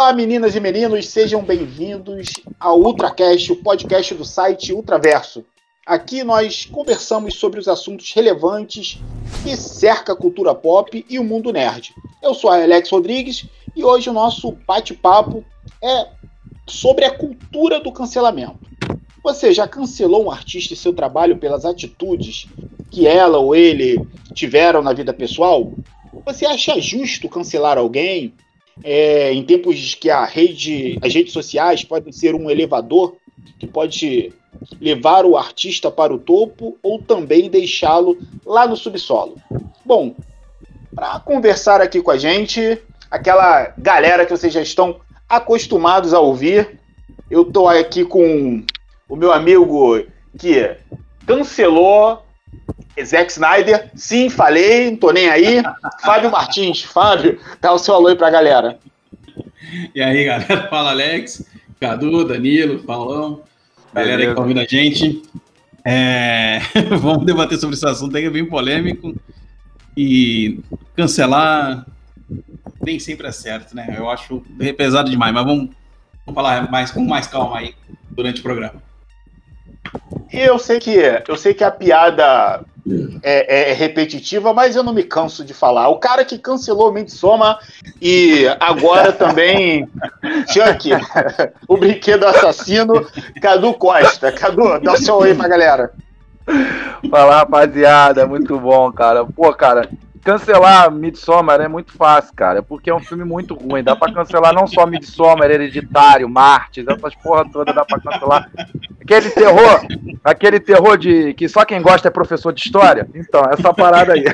Olá, meninas e meninos, sejam bem-vindos ao UltraCast, o podcast do site Ultraverso. Aqui nós conversamos sobre os assuntos relevantes que cercam a cultura pop e o mundo nerd. Eu sou Alex Rodrigues e hoje o nosso bate-papo é sobre a cultura do cancelamento. Você já cancelou um artista e seu trabalho pelas atitudes que ela ou ele tiveram na vida pessoal? Você acha justo cancelar alguém? Em tempos que as redes sociais podem ser um elevador que pode levar o artista para o topo ou também deixá-lo lá no subsolo. Bom, para conversar aqui com a gente, aquela galera que vocês já estão acostumados a ouvir, eu estou aqui com o meu amigo que cancelou Zack Snyder. Sim, falei, não tô nem aí. Fábio Martins. Fábio, dá o seu alô aí pra galera. E aí, galera? Fala, Alex, Cadu, Danilo, Paulão, galera aí que tá ouvindo a gente. Vamos debater sobre esse assunto aí, que é bem polêmico. E cancelar nem sempre é certo, né? Eu acho pesado demais, mas vamos falar com mais calma aí durante o programa. E eu sei que a piada é repetitiva, mas eu não me canso de falar. O cara que cancelou Midsommar e agora também Chuck, o brinquedo assassino, Cadu Costa. Cadu, dá o seu oi pra galera. Fala, rapaziada, muito bom, cara. Pô, cara, cancelar Midsommar é muito fácil, cara, porque é um filme muito ruim. Dá pra cancelar não só Midsommar, Hereditário, Martyrs, essas porra toda dá pra cancelar. Aquele terror de que só quem gosta é professor de história. Então, essa parada aí.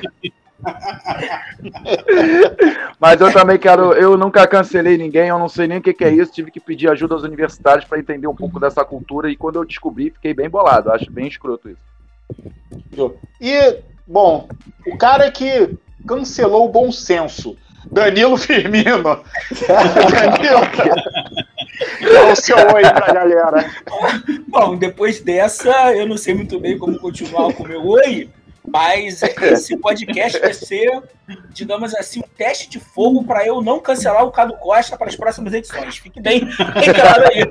Mas eu também eu nunca cancelei ninguém, eu não sei nem o que é isso, tive que pedir ajuda aos universitários pra entender um pouco dessa cultura e quando eu descobri, fiquei bem bolado, acho bem escroto isso. E, bom, o cara que cancelou o bom senso, Danilo Firmino. Danilo, dá o seu oi pra galera. Bom, depois dessa, eu não sei muito bem como continuar com o meu oi, mas esse podcast vai ser, digamos assim, um teste de fogo para eu não cancelar o Cadu Costa para as próximas edições. Fique bem claro aí.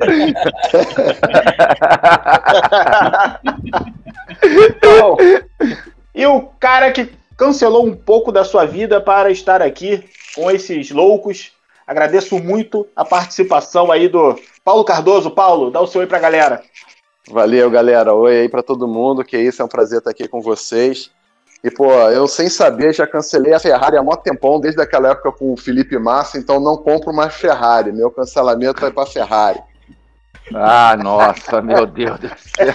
Então, e o cara que cancelou um pouco da sua vida para estar aqui com esses loucos. Agradeço muito a participação aí do Paulo Cardoso. Paulo, dá o seu oi pra galera. Valeu, galera. Oi aí pra todo mundo, que isso, é um prazer estar aqui com vocês. E, pô, eu sem saber já cancelei a Ferrari há mó tempão, desde aquela época com o Felipe Massa, então não compro mais Ferrari. Meu cancelamento vai pra Ferrari. Ah, nossa, meu Deus do céu.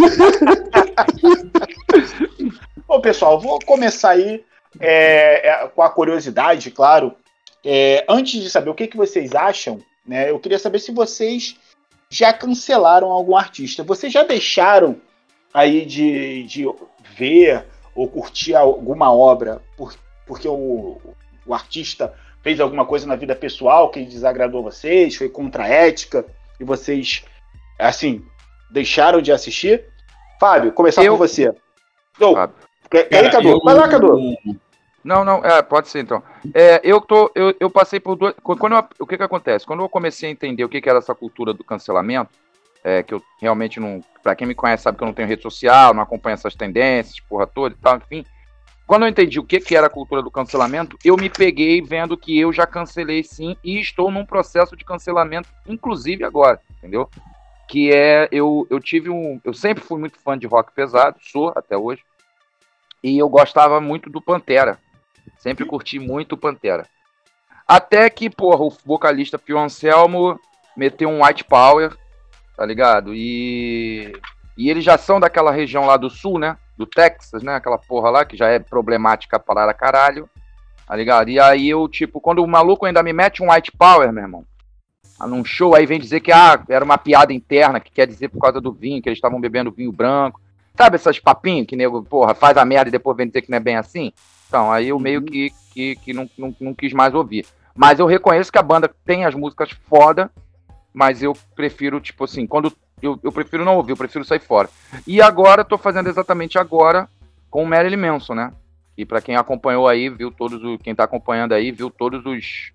Bom, pessoal, vou começar aí com a curiosidade, claro. Antes de saber o que vocês acham, né, eu queria saber se vocês já cancelaram algum artista. Vocês já deixaram aí de ver ou curtir alguma obra porque o artista fez alguma coisa na vida pessoal que desagradou vocês, foi contra a ética, e vocês, assim, deixaram de assistir? Fábio, começar com você. Fábio. Cadu? Vai lá, Cadu. Não, pode ser então. Eu passei por duas. O que acontece? Quando eu comecei a entender o que era essa cultura do cancelamento, que eu realmente não. Pra quem me conhece sabe que eu não tenho rede social, não acompanho essas tendências, porra toda e tal, enfim. Quando eu entendi o que era a cultura do cancelamento, eu me peguei vendo que eu já cancelei sim e estou num processo de cancelamento, inclusive agora, entendeu? Que eu sempre fui muito fã de rock pesado, sou até hoje, e eu gostava muito do Pantera. Sempre curti muito o Pantera. Até que, porra, o vocalista Phil Anselmo meteu um white power, tá ligado? E eles já são daquela região lá do sul, né? Do Texas, né? Aquela porra lá que já é problemática para caralho, tá ligado? E aí eu, tipo, quando o maluco ainda me mete um white power, meu irmão, num show, aí vem dizer que era uma piada interna, que quer dizer por causa do vinho, que eles estavam bebendo vinho branco. Sabe essas papinhos que nego, porra, faz a merda e depois vem dizer que não é bem assim? Então, aí eu meio que não quis mais ouvir. Mas eu reconheço que a banda tem as músicas foda, mas eu prefiro, tipo assim, quando eu prefiro não ouvir, eu prefiro sair fora. E agora, tô fazendo exatamente agora com o Marilyn Manson, né? E pra quem acompanhou aí, quem tá acompanhando aí, viu todos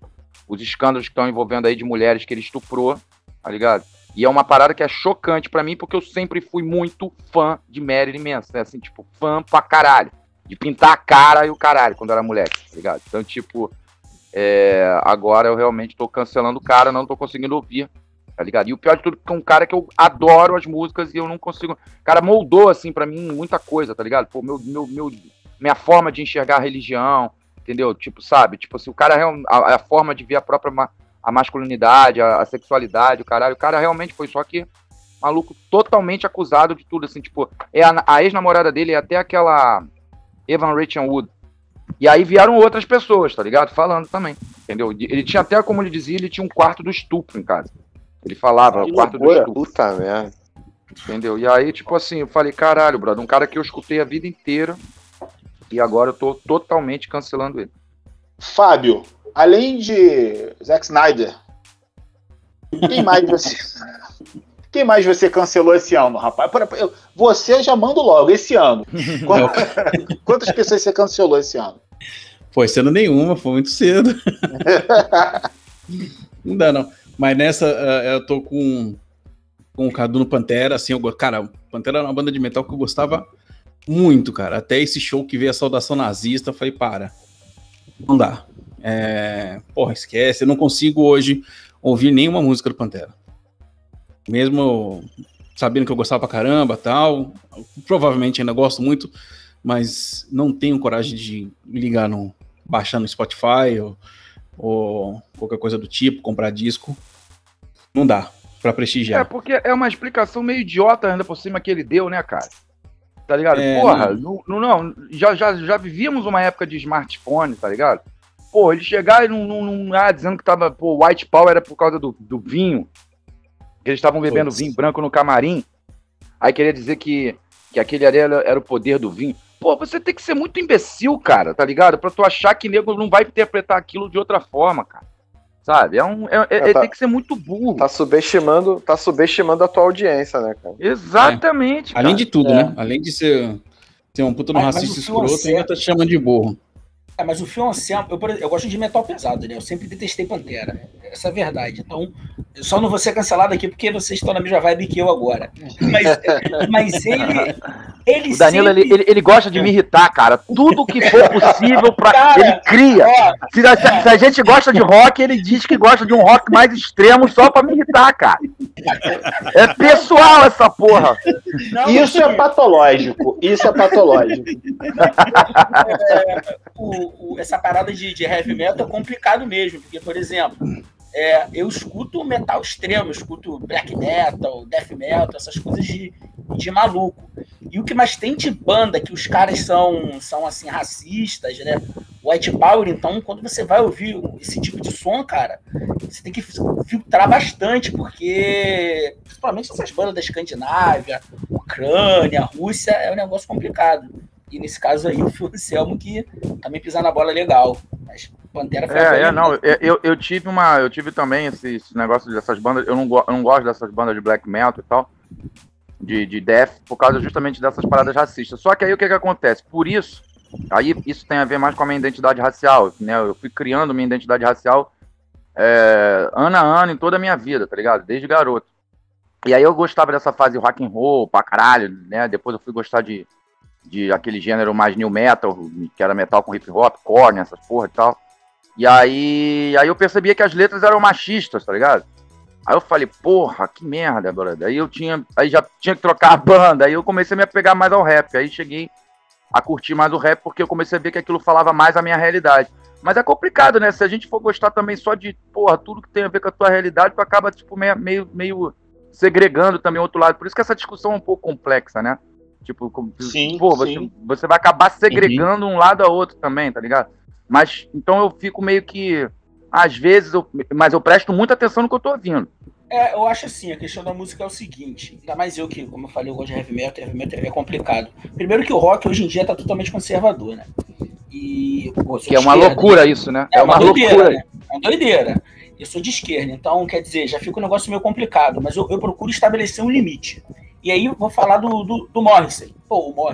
os escândalos que estão envolvendo aí de mulheres que ele estuprou, tá ligado? E é uma parada que é chocante pra mim, porque eu sempre fui muito fã de Marilyn Manson, né? Assim, tipo, fã pra caralho. De pintar a cara e o caralho quando era moleque, tá ligado? Então, tipo, agora eu realmente tô cancelando o cara, não tô conseguindo ouvir, tá ligado? E o pior de tudo é que é um cara que eu adoro as músicas e eu não consigo... O cara moldou, assim, pra mim, muita coisa, tá ligado? Pô, minha forma de enxergar a religião, entendeu? Tipo, sabe? Tipo assim, o cara, a forma de ver a própria a masculinidade, a sexualidade, o caralho. O cara realmente foi só que maluco totalmente acusado de tudo, assim, tipo... A ex-namorada dele é até aquela Evan Rachel Wood. E aí vieram outras pessoas, tá ligado? Falando também, entendeu? Ele tinha até, como ele dizia, ele tinha um quarto do estupro em casa. Ele falava, o quarto do estupro. Puta merda. Entendeu? E aí, tipo assim, eu falei, caralho, brother, um cara que eu escutei a vida inteira e agora eu tô totalmente cancelando ele. Fábio, além de Zack Snyder, quem mais você cancelou esse ano, rapaz? Você eu já mando logo, esse ano. Quantas pessoas você cancelou esse ano? Foi sendo nenhuma, foi muito cedo. Não dá, não. Mas nessa, eu tô com o Cadu no Pantera, assim, cara, Pantera era uma banda de metal que eu gostava muito, cara. Até esse show que veio a Saudação Nazista, eu falei, não dá. Porra, esquece, eu não consigo hoje ouvir nenhuma música do Pantera. Mesmo sabendo que eu gostava pra caramba, tal, provavelmente ainda gosto muito, mas não tenho coragem de ligar baixar no Spotify ou qualquer coisa do tipo, comprar disco. Não dá pra prestigiar. Porque é uma explicação meio idiota ainda por cima que ele deu, né, cara? Tá ligado? Porra, já vivíamos uma época de smartphone, tá ligado? Pô, ele chegar e não dizendo que tava, pô, White Power era por causa do vinho, que eles estavam bebendo vinho branco no camarim, aí queria dizer que aquele ali era o poder do vinho. Pô, você tem que ser muito imbecil, cara, tá ligado? Pra tu achar que nego não vai interpretar aquilo de outra forma, cara. Sabe? Tem que ser muito burro. Tá subestimando a tua audiência, né, cara? Exatamente, cara. Além de tudo, né? Além de ser um puto no racista escroto, ainda tá te chamando de burro. Mas o Phil Anselmo, eu gosto de metal pesado, né? Eu sempre detestei Pantera. Essa é a verdade. Então, eu só não vou ser cancelado aqui porque vocês estão na mesma vibe que eu agora. Mas ele o Danilo, sempre... ele gosta de me irritar, cara. Tudo que for possível pra... Cara, ele cria. Se a gente gosta de rock, ele diz que gosta de um rock mais extremo só pra me irritar, cara. É pessoal essa porra. Não, isso é patológico. Essa parada de heavy metal é complicado mesmo, porque, por exemplo, eu escuto metal extremo, eu escuto black metal, death metal, essas coisas de maluco. E o que mais tem de banda que os caras são assim, racistas, né? White Power, então, quando você vai ouvir esse tipo de som, cara, você tem que filtrar bastante, porque principalmente essas bandas da Escandinávia, Ucrânia, Rússia, é um negócio complicado. E nesse caso aí, o Phil Anselmo que também pisar na bola legal. Mas Pantera foi eu tive também esse negócio dessas bandas. Eu não gosto dessas bandas de black metal e tal, de death, por causa justamente dessas paradas racistas. Só que aí o que acontece? Por isso, aí isso tem a ver mais com a minha identidade racial, né? Eu fui criando minha identidade racial ano a ano em toda a minha vida, tá ligado? Desde garoto. E aí eu gostava dessa fase rock and roll pra caralho, né? Depois eu fui gostar de aquele gênero mais new metal, que era metal com hip hop, corne, essas porra e tal. E aí eu percebia que as letras eram machistas, tá ligado? Aí eu falei, porra, que merda, brother. Aí já tinha que trocar a banda, aí eu comecei a me apegar mais ao rap. Aí cheguei a curtir mais o rap, porque eu comecei a ver que aquilo falava mais a minha realidade. Mas é complicado, né? Se a gente for gostar também só de, porra, tudo que tem a ver com a tua realidade, tu acaba, tipo, meio segregando também o outro lado. Por isso que essa discussão é um pouco complexa, né? Tipo, sim, pô, sim. Você vai acabar segregando um lado a outro também, tá ligado? Mas, então eu fico meio que, às vezes, mas eu presto muita atenção no que eu tô ouvindo. Eu acho assim, a questão da música é o seguinte, ainda mais eu que, como eu falei, eu gosto de heavy metal é complicado. Primeiro que o rock hoje em dia tá totalmente conservador, né? E, pô, que é uma loucura isso, né? É uma loucura. Né? É uma doideira. Eu sou de esquerda, então, quer dizer, já fica um negócio meio complicado, mas eu procuro estabelecer um limite. E aí eu vou falar do Morrissey. Pô, o Morrissey.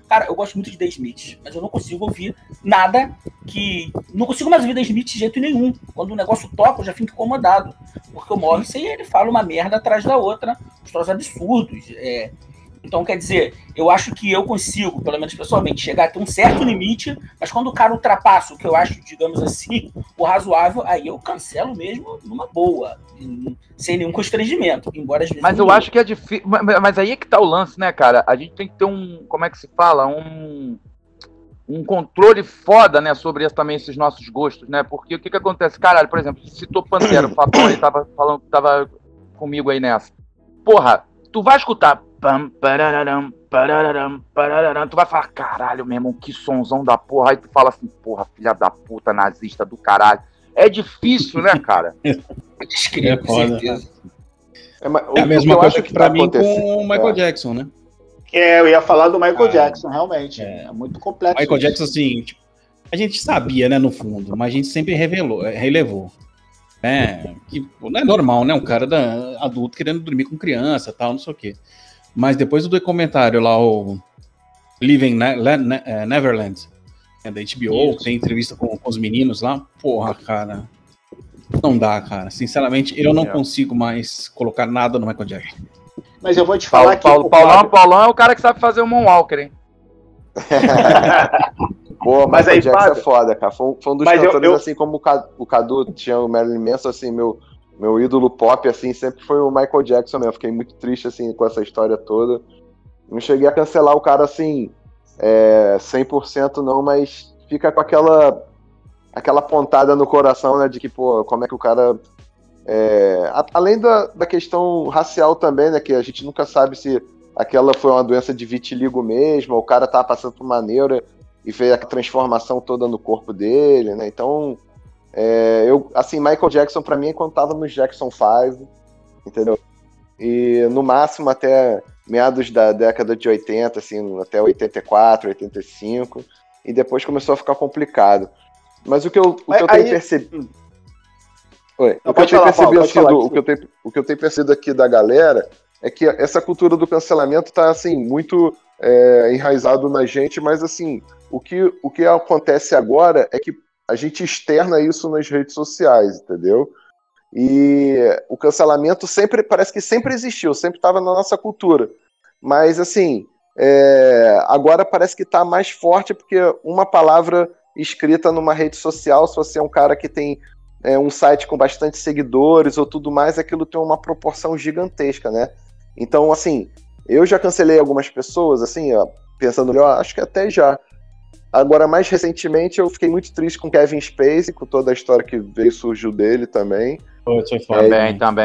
Cara, eu gosto muito de The Smiths, mas eu não consigo ouvir nada que... Não consigo mais ouvir The Smiths de jeito nenhum. Quando o negócio toca, eu já fico incomodado. Porque o Morrissey, ele fala uma merda atrás da outra, uns troços absurdos. Então, quer dizer, eu acho que eu consigo, pelo menos pessoalmente, chegar a ter um certo limite, mas quando o cara ultrapassa o que eu acho, digamos assim, o razoável, aí eu cancelo mesmo numa boa, sem nenhum constrangimento, embora às vezes... Mas eu acho que é difícil, mas aí é que tá o lance, né, cara? A gente tem que ter como é que se fala? Um controle foda, né, sobre também esses nossos gostos, né? Porque o que acontece? Caralho, por exemplo, citou Pantera, o Fabão aí tava falando, tava comigo aí nessa. Porra, tu vai escutar pam, parararam, parararam, parararam, tu vai falar, caralho, meu irmão, que sonzão da porra. Aí tu fala assim, porra, filha da puta, nazista do caralho. É difícil, né, cara? É foda. É a mesma coisa que pra mim com o Michael Jackson, né? Eu ia falar do Michael Jackson, realmente. É muito complexo. Michael Jackson, assim, tipo, a gente sabia, né, no fundo, mas a gente sempre relevou. Que não é normal, né? Um cara adulto querendo dormir com criança, tal, não sei o quê. Mas depois do documentário lá, o Living Neverland, da HBO, que tem entrevista com os meninos lá, porra, cara, não dá, cara. Sinceramente, eu não consigo mais colocar nada no Michael Jackson. Mas eu vou te falar que... Paulão é o cara que sabe fazer o Moonwalker, hein? Pô, mas Michael Jackson é foda, cara. Foi um dos cantores, assim como o Cadu tinha o Marilyn Manson, assim, meu ídolo pop, assim, sempre foi o Michael Jackson mesmo. Fiquei muito triste, assim, com essa história toda. Não cheguei a cancelar o cara, assim, 100% não, mas fica com aquela pontada no coração, né, de que, pô, como é que o cara... além da questão racial também, né, que a gente nunca sabe se aquela foi uma doença de vitiligo mesmo, ou o cara tá passando por uma neura e fez a transformação toda no corpo dele, né, então... assim, Michael Jackson pra mim é quando tava no Jackson 5, entendeu? E no máximo até meados da década de 80, assim, até 84, 85, e depois começou a ficar complicado. Mas o que eu tenho percebido... O que eu tenho percebido aqui da galera é que essa cultura do cancelamento tá, assim, muito enraizado na gente, mas, assim, o que acontece agora é que a gente externa isso nas redes sociais, entendeu? E o cancelamento parece que sempre existiu, sempre estava na nossa cultura. Mas, assim, agora parece que está mais forte porque uma palavra escrita numa rede social, se você é um cara que tem um site com bastante seguidores ou tudo mais, aquilo tem uma proporção gigantesca, né? Então, assim, eu já cancelei algumas pessoas, assim, pensando melhor, acho que até já. Agora, mais recentemente, eu fiquei muito triste com Kevin Spacey, com toda a história que surgiu dele também. Também.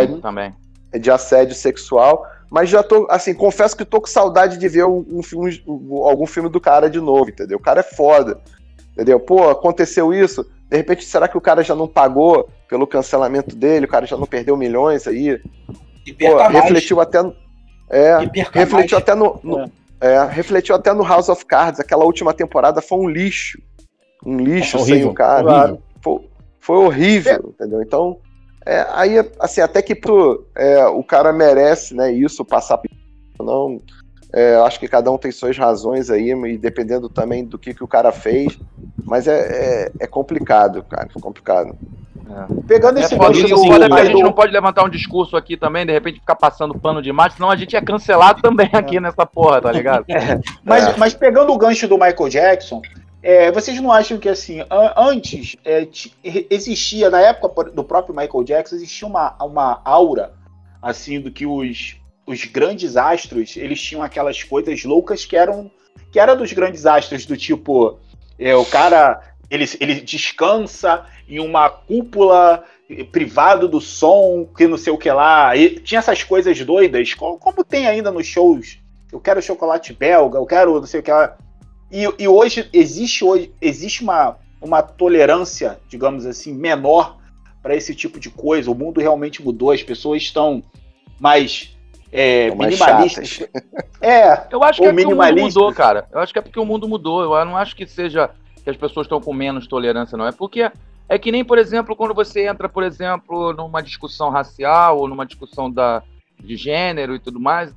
De assédio sexual. Mas já tô, assim, confesso que tô com saudade de ver algum filme do cara de novo, entendeu? O cara é foda, entendeu? Pô, aconteceu isso, de repente, será que o cara já não pagou pelo cancelamento dele? O cara já não perdeu milhões aí? Pô, refletiu até... refletiu até refletiu até no House of Cards. Aquela última temporada foi um lixo. Um lixo sem o cara. Claro. Foi horrível, entendeu? Então, aí, assim, até que o cara merece, né, isso, passar por... Não, acho que cada um tem suas razões aí, e dependendo também do que o cara fez. Mas é complicado, cara. É complicado. Pegando esse gancho a gente não pode levantar um discurso aqui também, de repente ficar passando pano demais, senão a gente é cancelado também aqui nessa porra, tá ligado? Mas pegando o gancho do Michael Jackson, vocês não acham que, assim, antes existia, na época do próprio Michael Jackson, existia uma aura, assim, do que os grandes astros, eles tinham aquelas coisas loucas que era dos grandes astros, do tipo, o cara... Ele descansa em uma cúpula privada do som, que não sei o que lá. E tinha essas coisas doidas, como tem ainda nos shows. Eu quero chocolate belga, eu quero não sei o que lá. E hoje existe uma tolerância, digamos assim, menor para esse tipo de coisa. O mundo realmente mudou, as pessoas estão mais minimalistas. Eu acho que é porque o mundo mudou, cara. Eu acho que é porque o mundo mudou. Eu não acho que seja... que as pessoas estão com menos tolerância, não. É porque é que nem, por exemplo, quando você entra, por exemplo, numa discussão racial ou numa discussão de gênero e tudo mais e tal,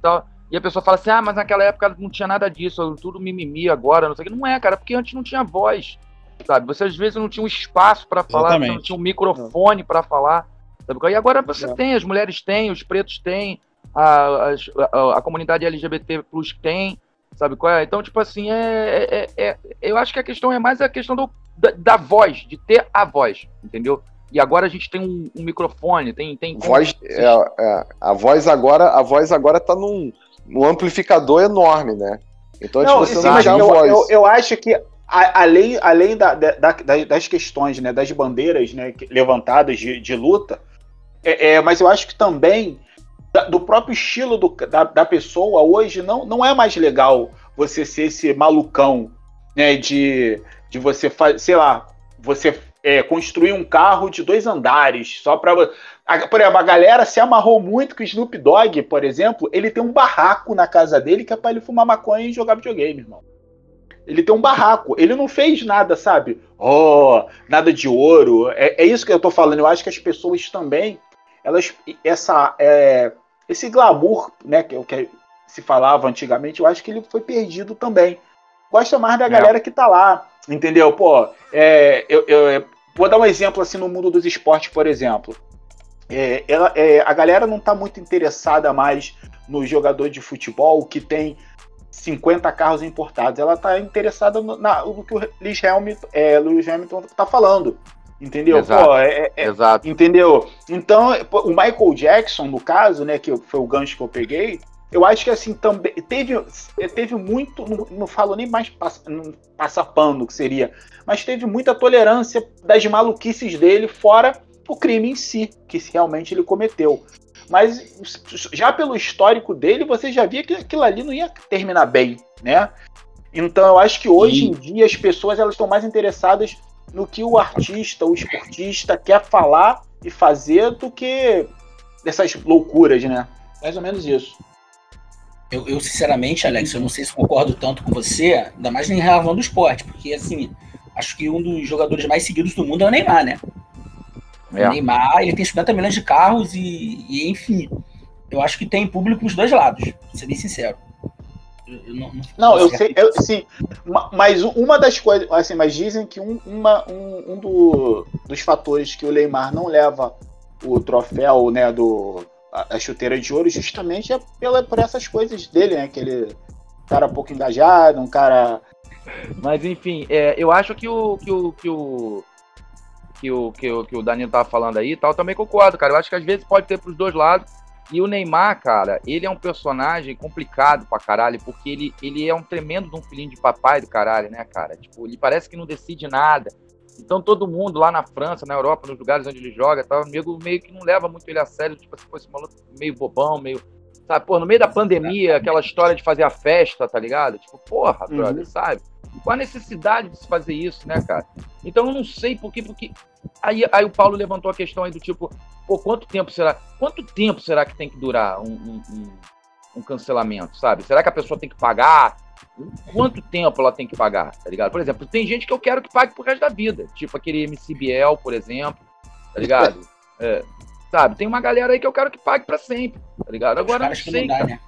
E a pessoa fala assim, mas naquela época não tinha nada disso, tudo mimimi agora, não sei o que. Não é, cara, porque antes não tinha voz, sabe? Você às vezes não tinha um espaço para falar, você não tinha um microfone para falar, sabe? E agora você tem, as mulheres têm, os pretos têm, a comunidade LGBT+ tem, sabe qual é? Então, tipo assim, eu acho que a questão é mais a questão da voz, de ter a voz, entendeu? E agora a gente tem um microfone, tem voz, a voz agora tá num amplificador enorme, né? Então você não tinha voz. Eu acho que além das questões, né, das bandeiras, né, levantadas de luta, mas eu acho que também do próprio estilo da pessoa hoje não é mais legal você ser esse malucão, né, de você fazer, sei lá, você construir um carro de 2 andares só para... Por exemplo, a galera se amarrou muito que o Snoop Dogg, por exemplo, ele tem um barraco na casa dele que é para ele fumar maconha e jogar videogame, irmão. Ele tem um barraco, ele não fez nada, sabe? Nada de ouro. É isso que eu tô falando. Eu acho que as pessoas também, esse glamour, né, que se falava antigamente, eu acho que ele foi perdido também. Gosta mais da galera que tá lá, entendeu? Pô, eu vou dar um exemplo assim no mundo dos esportes, por exemplo. A galera não tá muito interessada mais no jogador de futebol que tem 50 carros importados. Ela tá interessada no que o Lewis Hamilton tá falando. Entendeu? Exato. Exato. Entendeu? Então, o Michael Jackson, no caso, né, que foi o gancho que eu peguei, eu acho que assim, também teve muito, não falo nem mais passar pano que seria, mas teve muita tolerância das maluquices dele, fora o crime em si, que realmente ele cometeu. Mas já pelo histórico dele, você já via que aquilo ali não ia terminar bem, né? Então eu acho que hoje em dia as pessoas elas estão mais interessadas no que o artista, o esportista quer falar e fazer do que dessas loucuras, né? Mais ou menos isso. Eu sinceramente, Alex, eu não sei se concordo tanto com você, ainda mais em relação do esporte, porque, assim, acho que um dos jogadores mais seguidos do mundo é o Neymar, né? O Neymar, ele tem 50 milhões de carros e, enfim, eu acho que tem público dos dois lados, pra ser bem sincero. Eu sei, sim, mas uma das coisas, assim, mas dizem que dos fatores que o Neymar não leva o troféu, né, a chuteira de ouro, justamente é por essas coisas dele, né, que ele um cara pouco engajado, um cara... Mas enfim, eu acho que o Danilo tava falando aí e tal, eu também concordo, cara. Eu acho que às vezes pode ter pros dois lados. E o Neymar, cara, ele é um personagem complicado pra caralho, porque ele é um tremendo de um filhinho de papai do caralho, né, cara? Tipo, ele parece que não decide nada. Então todo mundo lá na França, na Europa, nos lugares onde ele joga, tá, meio que não leva muito ele a sério, tipo, se fosse maluco meio bobão, meio... Sabe, pô, no meio da pandemia, aquela história de fazer a festa, tá ligado? Tipo, porra, brother, sabe? Qual a necessidade de se fazer isso, né, cara? Então eu não sei porque aí o Paulo levantou a questão aí do tipo, pô, quanto tempo será que tem que durar um cancelamento, sabe? Será que a pessoa tem que pagar? Quanto tempo ela tem que pagar, tá ligado? Por exemplo, tem gente que eu quero que pague pro resto da vida, tipo aquele MC Biel, por exemplo, tá ligado? Sabe? Tem uma galera aí que eu quero que pague pra sempre, tá ligado? Agora não sei, não dá, né?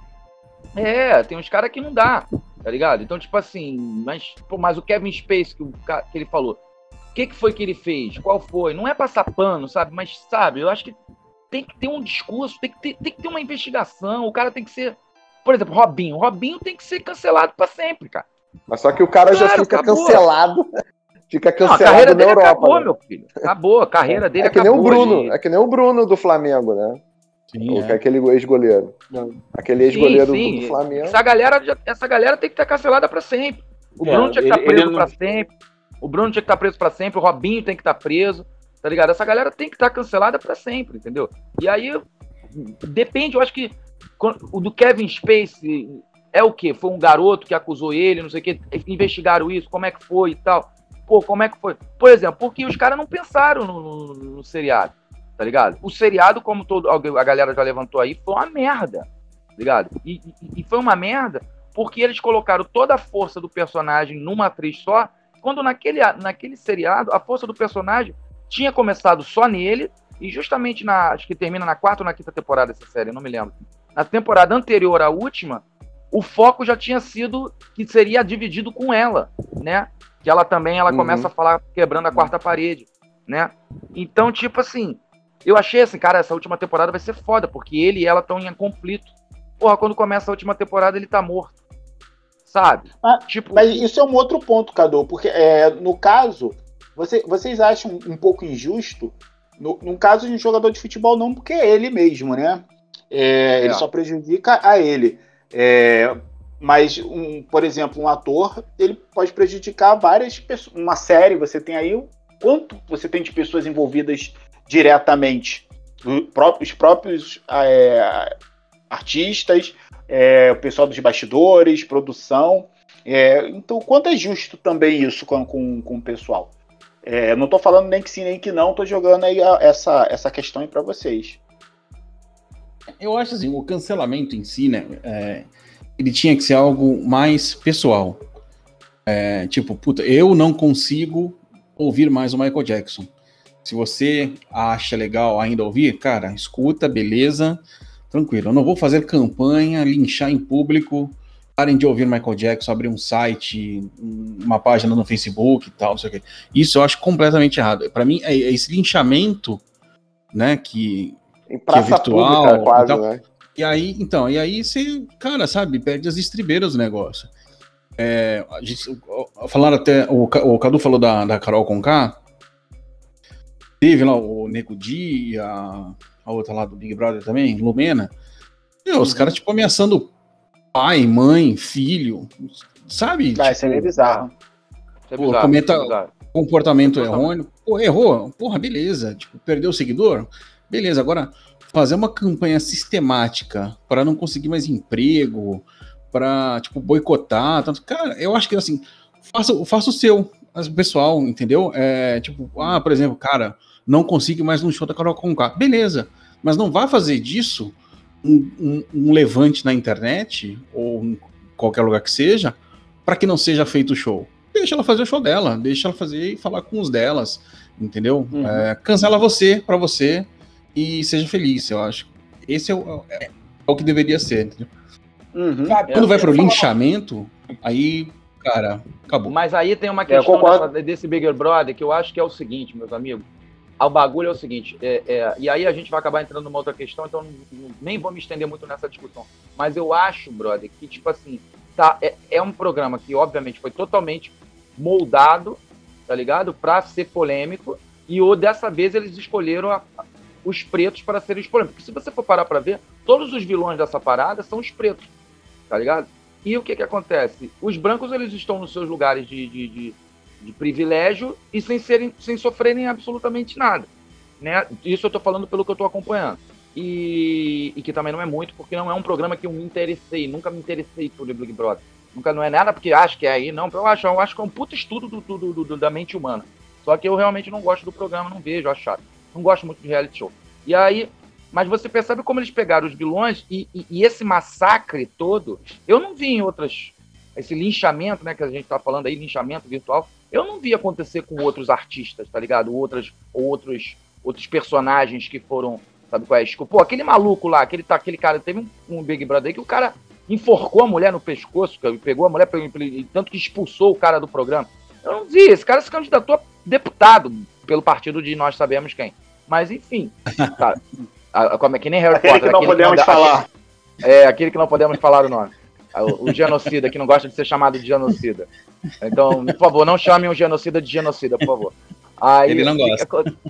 Tem uns caras que não dá, tá ligado? Então, tipo assim, mas o Kevin Spacey, que ele falou, o que foi que ele fez? Qual foi? Não é passar pano, sabe? Mas, sabe, eu acho que tem que ter um discurso, tem que ter uma investigação, o cara tem que ser... Por exemplo, Robinho. Robinho tem que ser cancelado pra sempre, cara. Mas só que o cara já fica acabou. Cancelado. Fica cancelado a carreira na dele Europa. Acabou, né? meu filho. Acabou, a carreira dele que acabou. Nem o Bruno, é que nem o Bruno do Flamengo, né? Sim, aquele ex-goleiro. Aquele ex-goleiro do Flamengo. Essa galera tem que estar cancelada pra sempre. O Bruno tinha que estar preso pra sempre. O Bruno tinha que estar preso pra sempre. O Robinho tem que estar preso. Tá ligado? Essa galera tem que estar cancelada pra sempre, entendeu? E aí, depende, eu acho que o do Kevin Spacey é o quê? Foi um garoto que acusou ele, não sei o quê, investigaram isso, como é que foi e tal. Pô, como é que foi? Por exemplo, porque os caras não pensaram no seriado, tá ligado? O seriado, como a galera já levantou aí, foi uma merda, tá ligado? E foi uma merda porque eles colocaram toda a força do personagem numa atriz só, quando naquele seriado, a força do personagem tinha começado só nele, e justamente acho que termina na 4ª ou na 5ª temporada essa série, não me lembro. Na temporada anterior à última, o foco já tinha sido que seria dividido com ela, né? Que ela também, começa a falar quebrando a quarta parede, né? Então, tipo assim, eu achei assim, cara, essa última temporada vai ser foda, porque ele e ela estão em conflito. Porra, quando começa a última temporada, ele tá morto. Sabe? Tipo... Mas isso é um outro ponto, Cadu, porque no caso, vocês acham um pouco injusto, no caso de um jogador de futebol, não, porque é ele mesmo, né? Ele só prejudica a ele. Mas, por exemplo, um ator, ele pode prejudicar várias pessoas. Uma série, você tem aí o quanto você tem de pessoas envolvidas diretamente. Os próprios artistas, o pessoal dos bastidores, produção. Então, quanto é justo também isso com o pessoal? Não estou falando nem que sim, nem que não, estou jogando aí essa questão aí para vocês. Eu acho assim, o cancelamento em si, né, ele tinha que ser algo mais pessoal. Tipo, puta, eu não consigo ouvir mais o Michael Jackson. Se você acha legal ainda ouvir, cara, escuta, beleza, tranquilo. Eu não vou fazer campanha, linchar em público, parem de ouvir Michael Jackson, abrir um site, uma página no Facebook e tal, não sei o quê. Isso eu acho completamente errado. Para mim, é esse linchamento, né, que em praça que é virtual, pública, quase, né? E aí você, cara, sabe, perde as estribeiras do negócio. Falaram até, o Cadu falou da Carol Conká, teve lá o Nego Di, a outra lá do Big Brother também, Lumena. Os caras, tipo, ameaçando pai, mãe, filho, sabe? Isso é bizarro. Comenta comportamento errôneo. Pô, errou. Porra, beleza. Tipo, perdeu o seguidor? Beleza. Agora, fazer uma campanha sistemática para não conseguir mais emprego, para, tipo, boicotar. Tanto, cara, eu acho que, assim, faça o seu, pessoal, entendeu? Tipo, por exemplo, cara, não consigo mais no show da Carol Conká. Beleza. Mas não vá fazer disso um levante na internet ou em qualquer lugar que seja para que não seja feito o show. Deixa ela fazer o show dela, deixa ela fazer e falar com os delas, entendeu? Cancela você, para você, e seja feliz, eu acho. Esse é o que deveria ser, entendeu? Quando vai pro linchamento, aí, cara, acabou. Mas aí tem uma questão desse Big Brother que eu acho que é o seguinte, meus amigos. O bagulho é o seguinte, e aí a gente vai acabar entrando numa outra questão, então nem vou me estender muito nessa discussão. Mas eu acho, brother, que, tipo assim, é um programa que, obviamente, foi totalmente moldado, tá ligado? Pra ser polêmico, e dessa vez eles escolheram os pretos para serem os polêmicos. Porque se você for parar pra ver, todos os vilões dessa parada são os pretos, tá ligado? E o que acontece? Os brancos, eles estão nos seus lugares de privilégio e sem sofrerem absolutamente nada, né? Isso eu tô falando pelo que eu tô acompanhando. E que também não é muito, porque não é um programa que eu me interessei, nunca me interessei por Big Brother. Nunca, não é nada porque acho que é aí, não. Eu acho que é um puta estudo da mente humana. Só que eu realmente não gosto do programa, não vejo, acho chato. Não gosto muito de reality show. E aí, mas você percebe como eles pegaram os vilões e esse massacre todo, eu não vi em outras... Esse linchamento, né, que a gente tá falando aí, linchamento virtual, eu não vi acontecer com outros artistas, tá ligado? Outros personagens que foram, sabe qual é? Pô, aquele maluco lá, aquele cara, teve um Big Brother aí que o cara enforcou a mulher no pescoço, pegou a mulher, tanto que expulsou o cara do programa. Eu não vi, esse cara se candidatou a deputado pelo partido de nós sabemos quem. Mas, enfim, cara, como é que nem Harry Potter. Aquele que não podemos falar. Aquele que não podemos falar o nome. O genocida, que não gosta de ser chamado de genocida. Então, por favor, não chamem um genocida de genocida, por favor. Aí, ele não gosta.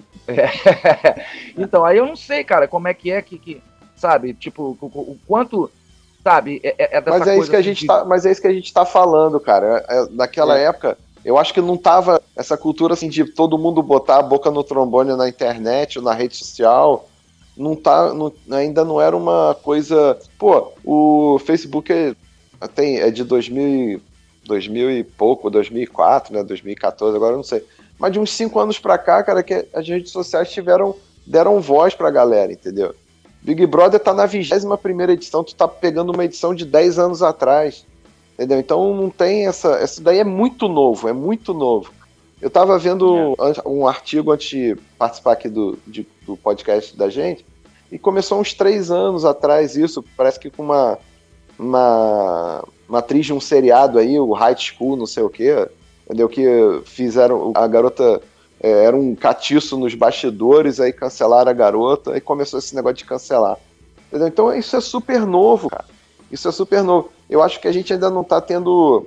Então, aí eu não sei, cara, como é que sabe, tipo, o quanto, sabe, dessa mas é coisa... Isso que a gente mas é isso que a gente tá falando, cara. Naquela época, eu acho que não tava essa cultura, assim, de todo mundo botar a boca no trombone na internet ou na rede social. Ainda não era uma coisa... Pô, o Facebook é de 2000 e pouco, 2004, né, 2014, agora eu não sei. Mas de uns 5 anos pra cá, cara, que as redes sociais deram voz pra galera, entendeu? Big Brother tá na 21ª edição, tu tá pegando uma edição de 10 anos atrás, entendeu? Então não tem essa daí é muito novo. Eu tava vendo um artigo antes de participar aqui do podcast da gente, e começou uns 3 anos atrás isso, parece que com uma uma atriz de um seriado aí, o High School, não sei o quê, entendeu? Que fizeram, a garota era um catiço nos bastidores, aí cancelaram a garota, aí começou esse negócio de cancelar. Entendeu? Então isso é super novo, cara. Isso é super novo. Eu acho que a gente ainda não tá tendo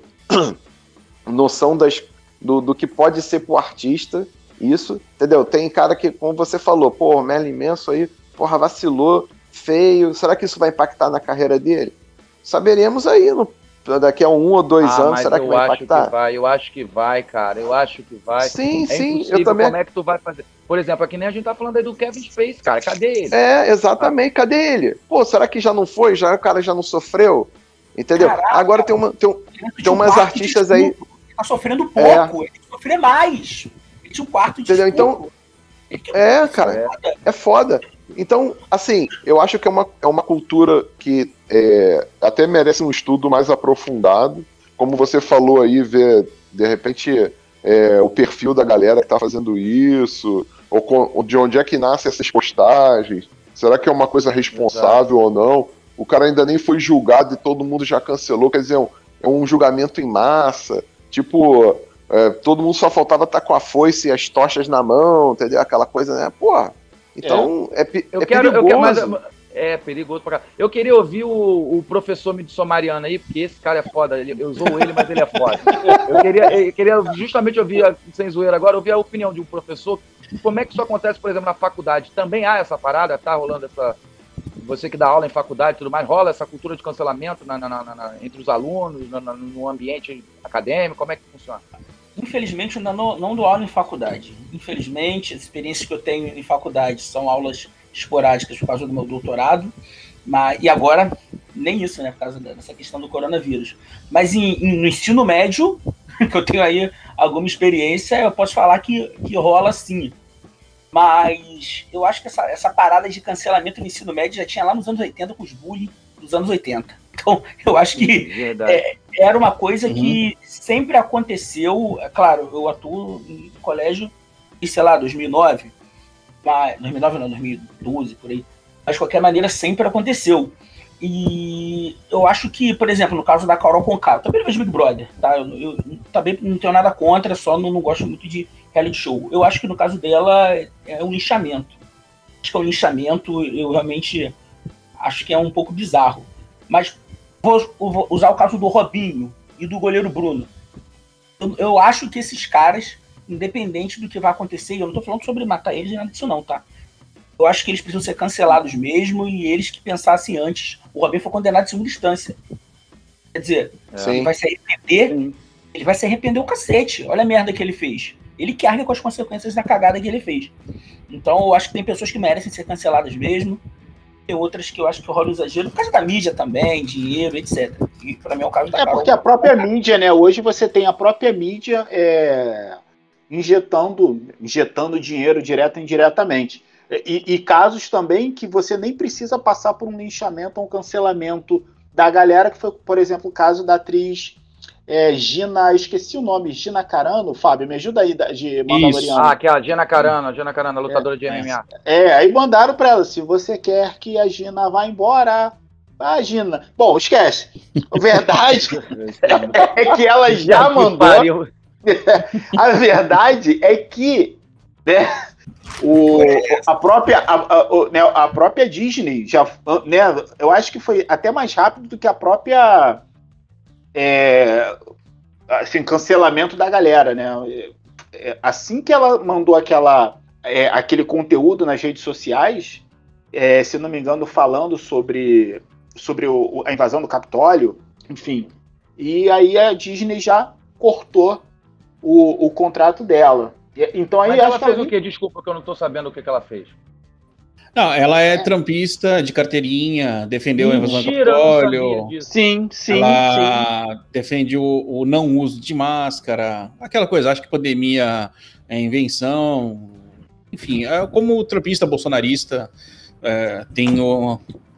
noção do que pode ser pro artista, isso, entendeu? Tem cara que, como você falou, pô, o Merlin Manson aí, porra, vacilou, feio, será que isso vai impactar na carreira dele? Saberemos aí, daqui a 1 ou 2 anos, será que vai impactar? Eu acho que vai, cara, eu acho que vai. Sim, sim, eu também. Como é que tu vai fazer? Por exemplo, aqui nem a gente tá falando aí do Kevin Spacey, cara, cadê ele? Exatamente, cadê ele? Pô, será que já não foi? O cara já não sofreu? Entendeu? Caraca, agora tem umas artistas aí... Ele tá sofrendo pouco, ele tem que sofrer mais. Ele tinha um quarto de entendeu? Então, cara, é foda. Então, assim, eu acho que é uma cultura que até merece um estudo mais aprofundado. Como você falou aí, ver, de repente, o perfil da galera que tá fazendo isso, ou de onde é que nascem essas postagens. Será que é uma coisa responsável ou não? O cara ainda nem foi julgado e todo mundo já cancelou. Quer dizer, é um julgamento em massa. Tipo, todo mundo só faltava estar com a foice e as tochas na mão, entendeu? Aquela coisa, né? Porra. Então, perigoso. É perigoso pra cá. Eu queria ouvir o professor Midsommariano aí, porque esse cara é foda. Eu usou ele, mas ele é foda. Eu queria justamente ouvir, sem zoeira agora, ouvir a opinião de um professor. Como é que isso acontece, por exemplo, na faculdade? Também há essa parada? Tá rolando essa... Você que dá aula em faculdade e tudo mais, rola essa cultura de cancelamento entre os alunos, no ambiente acadêmico? Como é que funciona? Infelizmente, eu não dou aula em faculdade. Infelizmente, as experiências que eu tenho em faculdade são aulas esporádicas por causa do meu doutorado. E agora, nem isso, né? Por causa dessa questão do coronavírus. Mas no ensino médio, que eu tenho aí alguma experiência, eu posso falar que rola sim. Mas eu acho que essa parada de cancelamento no ensino médio já tinha lá nos anos 80 com os bullying dos anos 80. Então, eu acho que era uma coisa que sempre aconteceu. É claro, eu atuo em colégio, sei lá, 2009. 2009 não, 2012, por aí. Mas, de qualquer maneira, sempre aconteceu. E eu acho que, por exemplo, no caso da Carol Conká, eu também vejo Big Brother, tá? Eu também não tenho nada contra, só não gosto muito de reality show. Eu acho que no caso dela é um lixamento. Acho que é um lixamento, eu realmente acho que é um pouco bizarro. Mas vou usar o caso do Robinho e do goleiro Bruno. Eu acho que esses caras, independente do que vai acontecer, eu não tô falando sobre matar eles nem nada disso não, tá? Eu acho que eles precisam ser cancelados mesmo e eles que pensassem antes. O Robinho foi condenado em segunda instância. Quer dizer, ele vai se arrepender, ele vai se arrepender o cacete. Olha a merda que ele fez. Ele que arca com as consequências da cagada que ele fez. Então eu acho que tem pessoas que merecem ser canceladas mesmo. Tem outras que eu acho que rola o exagero. Por causa da mídia também, dinheiro, etc. E pra mim é o caso da Carol. Porque a própria mídia, né? Hoje você tem a própria mídia injetando dinheiro direto e indiretamente. E casos também que você nem precisa passar por um linchamento ou um cancelamento da galera, que foi, por exemplo, o caso da atriz Gina, esqueci o nome, Gina Carano. Fábio, me ajuda aí, de Mandaloriano. Aquela Gina Carano, lutadora de MMA. Aí mandaram pra ela, se você quer que a Gina vá embora, a Gina... Bom, esquece. A verdade é que ela já mandou... A verdade é que... Né, a própria Disney já, né, eu acho que foi até mais rápido do que a própria assim, cancelamento da galera, né? Assim que ela mandou aquele conteúdo nas redes sociais, se não me engano, falando sobre a invasão do Capitólio, enfim, e aí a Disney já cortou o contrato dela. Então aí ela fez o quê? Desculpa que eu não tô sabendo o que ela fez. Não, ela é trampista de carteirinha, defendeu a invasão do Capitólio. Sim. Ela defende o não uso de máscara, aquela coisa, acho que pandemia é invenção. Enfim, como trampista bolsonarista, tem o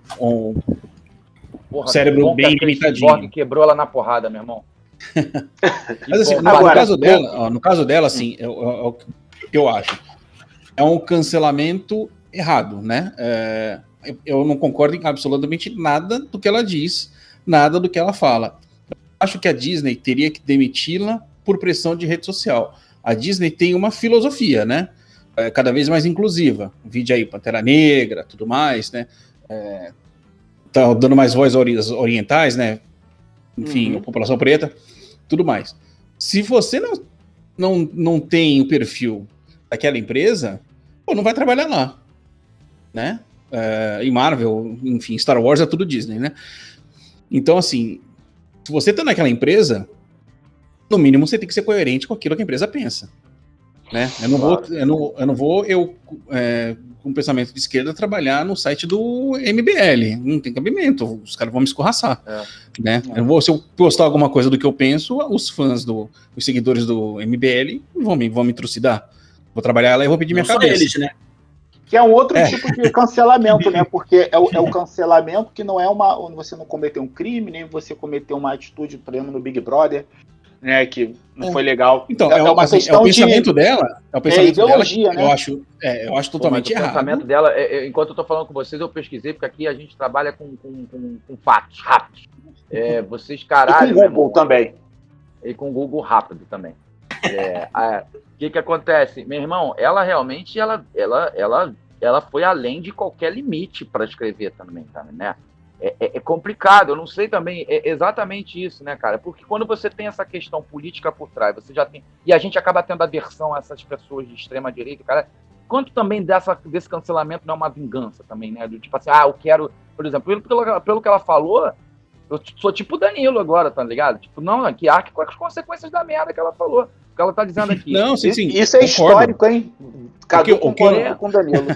cérebro bem limitadinho. Que quebrou ela na porrada, meu irmão. Mas assim, no caso dela, assim, o que eu acho é um cancelamento errado, né? Eu não concordo em absolutamente nada do que ela diz, nada do que ela fala. Eu acho que a Disney teria que demiti-la por pressão de rede social. A Disney tem uma filosofia, né? Cada vez mais inclusiva. Vide aí Pantera Negra, tudo mais, né? Tá dando mais voz aos orientais, né? Enfim, a população preta, tudo mais. Se você não tem o perfil daquela empresa, pô, não vai trabalhar lá, né? Em Marvel, enfim, Star Wars é tudo Disney, né? Então, assim, se você tá naquela empresa, no mínimo você tem que ser coerente com aquilo que a empresa pensa, né? Eu não vou com pensamento de esquerda trabalhar no site do MBL, não tem cabimento, os caras vão me escorraçar, né? Se eu postar alguma coisa do que eu penso, os fãs os seguidores do MBL vão me trucidar. Vou trabalhar lá e vou pedir minha cabeça. Eles, né? Que é um outro tipo de cancelamento, né? Porque é o cancelamento que não é você não cometeu um crime, nem você cometeu uma atitude, por exemplo, no Big Brother, né? Que não foi legal. Então, uma questão o pensamento dela. É o pensamento ideologia, dela, né? Eu acho totalmente errado. O pensamento dela, enquanto eu tô falando com vocês, eu pesquisei, porque aqui a gente trabalha com fatos rápidos. Vocês, caralho. E com Google também. E com Google rápido também. O que acontece? Meu irmão, ela realmente ela foi além de qualquer limite para escrever também, né? É complicado, eu não sei também, é exatamente isso, né, cara? Porque quando você tem essa questão política por trás, você já tem. E a gente acaba tendo aversão a essas pessoas de extrema direita, cara. Quanto também desse cancelamento não é uma vingança também, né? Do tipo assim, eu quero. Por exemplo, pelo que ela falou, eu sou tipo Danilo agora, tá ligado? Tipo, não, que arque com as consequências da merda que ela falou. O que ela tá dizendo aqui. Não, sim, isso é concordo. Histórico, hein? Cadu concorda com o Danilo.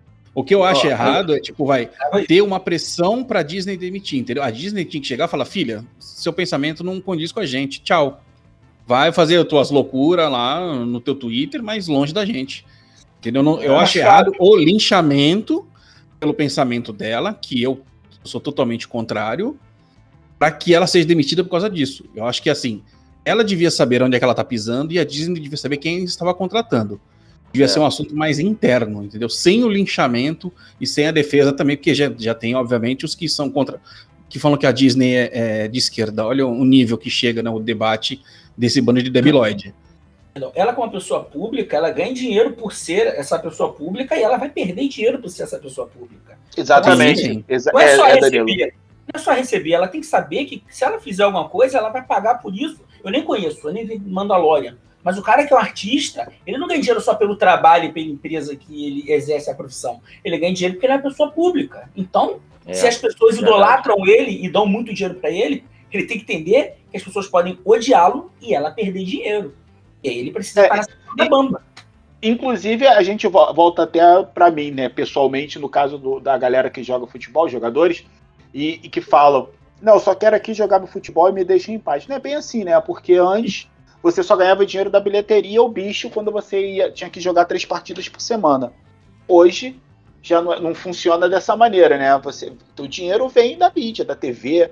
O que eu acho errado é, tipo, ter uma pressão pra Disney demitir, entendeu? A Disney tinha que chegar e falar, filha, seu pensamento não condiz com a gente, tchau. Vai fazer as tuas loucuras lá no teu Twitter, mas longe da gente. Entendeu? Eu acho errado o linchamento pelo pensamento dela, que eu sou totalmente contrário, para que ela seja demitida por causa disso. Eu acho que, assim, ela devia saber onde é que ela tá pisando e a Disney devia saber quem estava contratando. Devia ser um assunto mais interno, entendeu? Sem o linchamento e sem a defesa também, porque já tem, obviamente, os que são contra, que falam que a Disney é de esquerda. Olha o nível que chega no debate desse bando de debilóide. Ela, como uma pessoa pública, ela ganha dinheiro por ser essa pessoa pública e ela vai perder dinheiro por ser essa pessoa pública. Exatamente. Não é só receber. Não é só receber, ela tem que saber que se ela fizer alguma coisa, ela vai pagar por isso. Eu nem conheço, eu nem vi Mandalorian. Mas o cara que é um artista, ele não ganha dinheiro só pelo trabalho e pela empresa que ele exerce a profissão. Ele ganha dinheiro porque ele é uma pessoa pública. Então, se as pessoas idolatram ele e dão muito dinheiro para ele tem que entender que as pessoas podem odiá-lo e ela perder dinheiro. E aí ele precisa estar nessa bamba. Inclusive, a gente volta até para mim, né? Pessoalmente, no caso da galera que joga futebol, jogadores, e que falam, não, eu só quero aqui jogar meu futebol e me deixem em paz. Não é bem assim, né? Porque antes você só ganhava dinheiro da bilheteria ou bicho quando você tinha que jogar 3 partidas por semana. Hoje já não funciona dessa maneira, né? O dinheiro vem da mídia, da TV,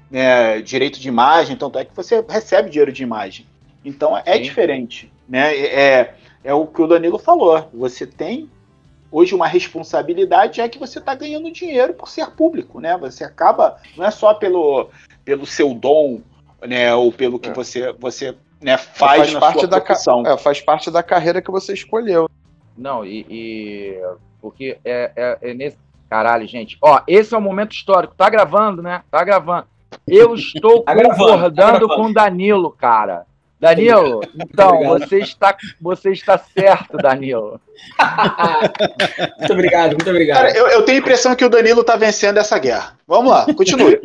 né? Direito de imagem, tanto é que você recebe dinheiro de imagem. Então é diferente, né? É o que o Danilo falou. Você tem hoje uma responsabilidade, é que você está ganhando dinheiro por ser público, né? Você acaba, não é só pelo seu dom, né? Ou pelo que você né, faz na sua profissão. Faz parte da carreira que você escolheu. Não, porque é nesse... Caralho, gente. Ó, esse é um momento histórico. Tá gravando, né? Tá gravando. Eu estou concordando com o Danilo, cara. Danilo, então, você está certo, Danilo. Muito obrigado. Cara, eu tenho a impressão que o Danilo está vencendo essa guerra. Vamos lá, continue.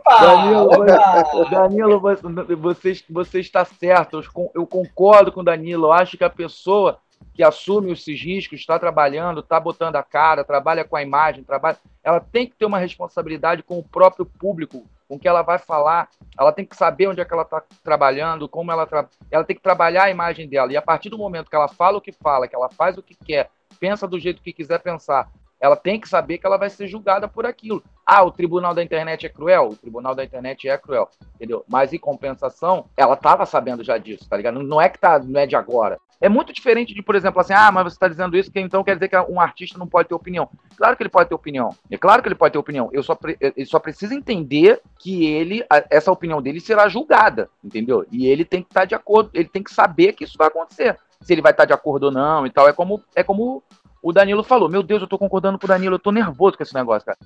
Danilo, você está certo. Eu concordo com o Danilo. Eu acho que a pessoa que assume esses riscos, está trabalhando, está botando a cara, trabalha com a imagem, ela tem que ter uma responsabilidade com o próprio público, com o que ela vai falar, ela tem que saber onde é que ela está trabalhando, como ela tem que trabalhar a imagem dela, e a partir do momento que ela fala o que fala, que ela faz o que quer, pensa do jeito que quiser pensar, ela tem que saber que ela vai ser julgada por aquilo. Ah, o tribunal da internet é cruel? O tribunal da internet é cruel, entendeu? Mas, em compensação, ela estava sabendo já disso, tá ligado? Não é que não é de agora. É muito diferente de, por exemplo, assim, mas você está dizendo isso, que então quer dizer que um artista não pode ter opinião. Claro que ele pode ter opinião. É claro que ele pode ter opinião. Ele só precisa entender que essa opinião dele será julgada, entendeu? E ele tem que estar de acordo, ele tem que saber que isso vai acontecer. Se ele vai estar de acordo ou não e tal. É como o Danilo falou. Meu Deus, eu tô concordando com o Danilo, eu tô nervoso com esse negócio, cara.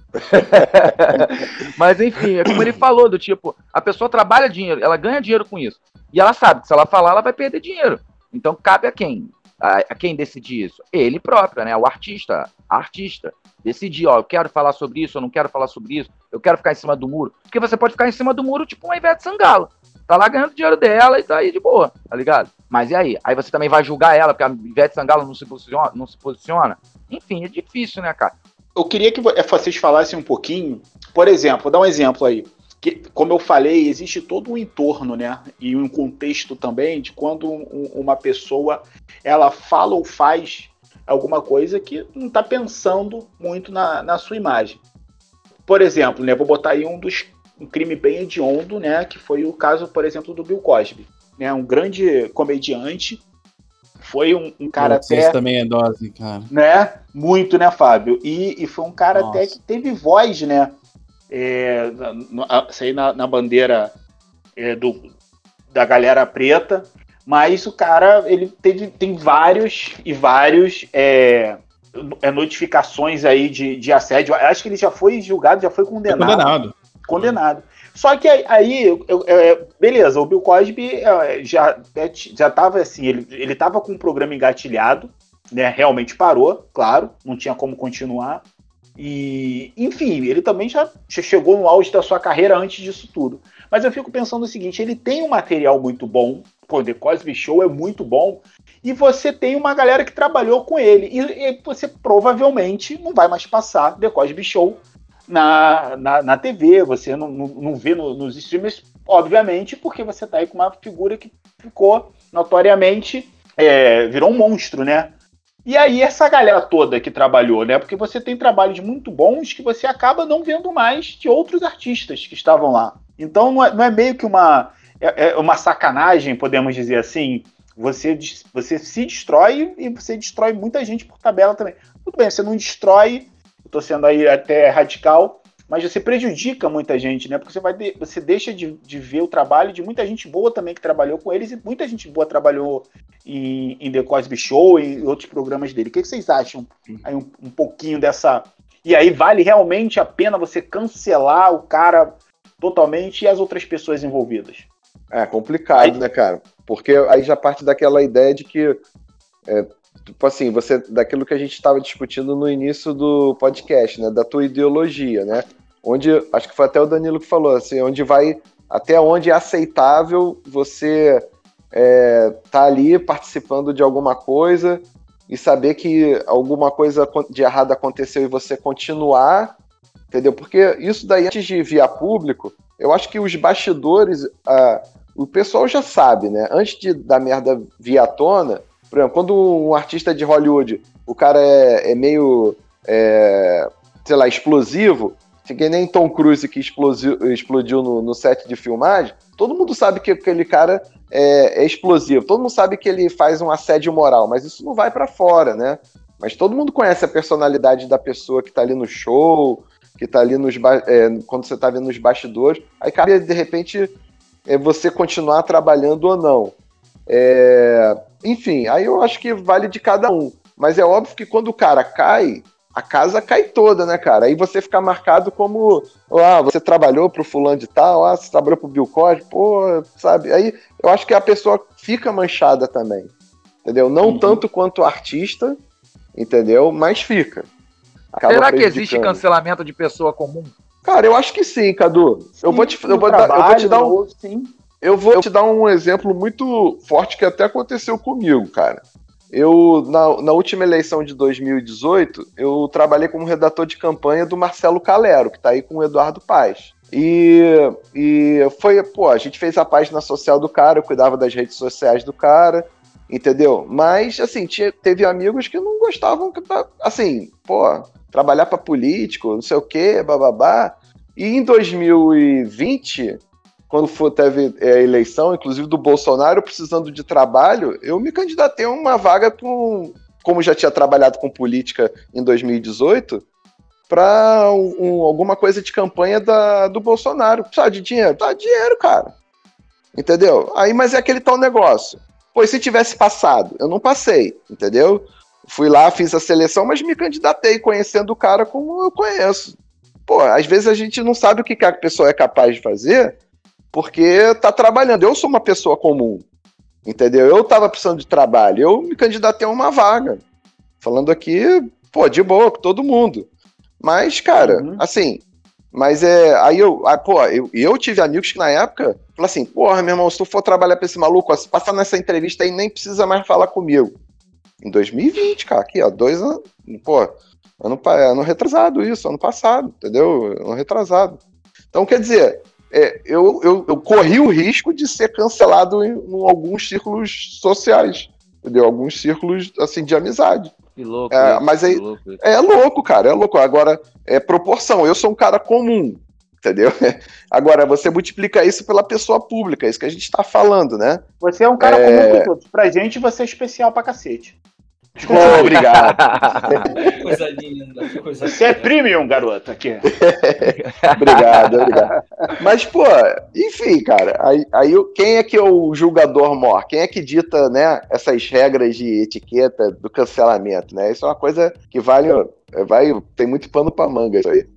Mas, enfim, é como ele falou, do tipo, a pessoa trabalha dinheiro, ela ganha dinheiro com isso. E ela sabe que se ela falar, ela vai perder dinheiro. Então, cabe a quem? A quem decidir isso? Ele próprio, né? O artista. Decidir, eu quero falar sobre isso, eu não quero falar sobre isso, eu quero ficar em cima do muro. Porque você pode ficar em cima do muro, tipo uma Ivete Sangalo. Tá lá ganhando dinheiro dela e tá aí de boa, tá ligado? Mas e aí? Aí você também vai julgar ela, porque a Ivete Sangalo não se posiciona? Enfim, é difícil, né, cara? Eu queria que vocês falassem um pouquinho, por exemplo, vou dar um exemplo aí. Que, como eu falei, existe todo um entorno, né? E um contexto também de quando uma pessoa ela fala ou faz alguma coisa que não está pensando muito na sua imagem. Por exemplo, né? Vou botar aí um crime bem hediondo, né? Que foi o caso, por exemplo, do Bill Cosby, né? Um grande comediante. Foi um cara até... Isso também é dose, cara. Né? Muito, né, Fábio? E foi um cara até que teve voz, né? Isso aí na bandeira da galera preta, mas o cara ele tem vários notificações aí de assédio. Acho que ele já foi julgado, já foi condenado. Só que aí, beleza, o Bill Cosby já estava assim, ele estava com um programa engatilhado, né? Realmente parou, claro, não tinha como continuar. E, enfim, ele também já chegou no auge da sua carreira antes disso tudo. Mas eu fico pensando o seguinte, ele tem um material muito bom, pô, The Cosby Show é muito bom, e você tem uma galera que trabalhou com ele, e você provavelmente não vai mais passar The Cosby Show na TV, você não vê nos streamers, obviamente, porque você tá aí com uma figura que ficou notoriamente, virou um monstro, né? E aí essa galera toda que trabalhou, né? Porque você tem trabalhos muito bons que você acaba não vendo mais de outros artistas que estavam lá. Então não é meio que uma sacanagem, podemos dizer assim. Você se destrói e você destrói muita gente por tabela também. Tudo bem, você não destrói, eu tô sendo aí até radical, mas você prejudica muita gente, né? Porque você deixa de ver o trabalho de muita gente boa também que trabalhou com eles, e muita gente boa trabalhou em The Cosby Show e outros programas dele. O que vocês acham aí um pouquinho dessa... E aí vale realmente a pena você cancelar o cara totalmente e as outras pessoas envolvidas? É complicado, né, cara? Porque aí já parte daquela ideia de que, tipo assim, daquilo que a gente estava discutindo no início do podcast, né, da tua ideologia, né, onde, acho que foi até o Danilo que falou, assim, até onde é aceitável você tá ali participando de alguma coisa e saber que alguma coisa de errado aconteceu e você continuar, entendeu? Porque isso daí, antes de vir a público, eu acho que os bastidores, o pessoal já sabe, né? Antes da merda vir à tona, por exemplo, quando um artista de Hollywood, o cara é meio, sei lá, explosivo, que nem Tom Cruise que explodiu no set de filmagem, todo mundo sabe que aquele cara é explosivo, todo mundo sabe que ele faz um assédio moral, mas isso não vai pra fora, né? Mas todo mundo conhece a personalidade da pessoa que tá ali no show, que tá ali quando você tá vendo nos bastidores, aí cabe, de repente, você continuar trabalhando ou não. Enfim, aí eu acho que vale de cada um, mas é óbvio que quando o cara cai, a casa cai toda, né, cara? Aí você fica marcado como, você trabalhou pro fulano de tal, você trabalhou pro Bill Cosby, pô, sabe? Aí eu acho que a pessoa fica manchada também, entendeu? Não tanto quanto o artista, entendeu? Mas fica. Será que existe cancelamento de pessoa comum? Cara, eu acho que sim, Cadu. Sim, eu vou te dar um exemplo muito forte que até aconteceu comigo, cara. Na última eleição de 2018, eu trabalhei como redator de campanha do Marcelo Calero, que tá aí com o Eduardo Paes. E foi, a gente fez a página social do cara, eu cuidava das redes sociais do cara, entendeu? Mas, assim, teve amigos que não gostavam, assim, trabalhar para político, não sei o quê, bababá. E em 2020, quando teve a eleição, inclusive do Bolsonaro, precisando de trabalho, eu me candidatei a uma vaga como já tinha trabalhado com política em 2018, para alguma coisa de campanha do Bolsonaro. Precisa de dinheiro? Tá, dinheiro, cara. Entendeu? Aí, mas é aquele tal negócio. Pois se tivesse passado, eu não passei, entendeu? Fui lá, fiz a seleção, mas me candidatei conhecendo o cara como eu conheço. Pô, às vezes a gente não sabe o que a pessoa é capaz de fazer porque tá trabalhando. Eu sou uma pessoa comum, entendeu? Eu tava precisando de trabalho, eu me candidatei a uma vaga. Falando aqui, pô, de boa, com todo mundo. Mas, cara, assim... Mas aí eu tive amigos que na época falaram assim, porra, meu irmão, se tu for trabalhar pra esse maluco, ó, se passar nessa entrevista aí, nem precisa mais falar comigo. Em 2020, cara, aqui, ó, 2 anos, pô, ano retrasado isso, ano passado, entendeu? Ano retrasado. Então, quer dizer, eu corri o risco de ser cancelado em alguns círculos sociais, entendeu? Alguns círculos, assim, de amizade. Que louco. Mas aí, é louco, cara, é louco. Agora, é proporção. Eu sou um cara comum, entendeu? Agora, você multiplica isso pela pessoa pública, é isso que a gente tá falando, né? Você é um cara comum com todos. Pra gente, você é especial pra cacete. Obrigado. Coisa linda, coisa Você é premium, garoto, aqui. Obrigado. Mas, pô, enfim, cara, aí quem é que é o julgador mor? Quem é que dita, né, essas regras de etiqueta do cancelamento, né? Isso é uma coisa que tem muito pano pra manga isso aí.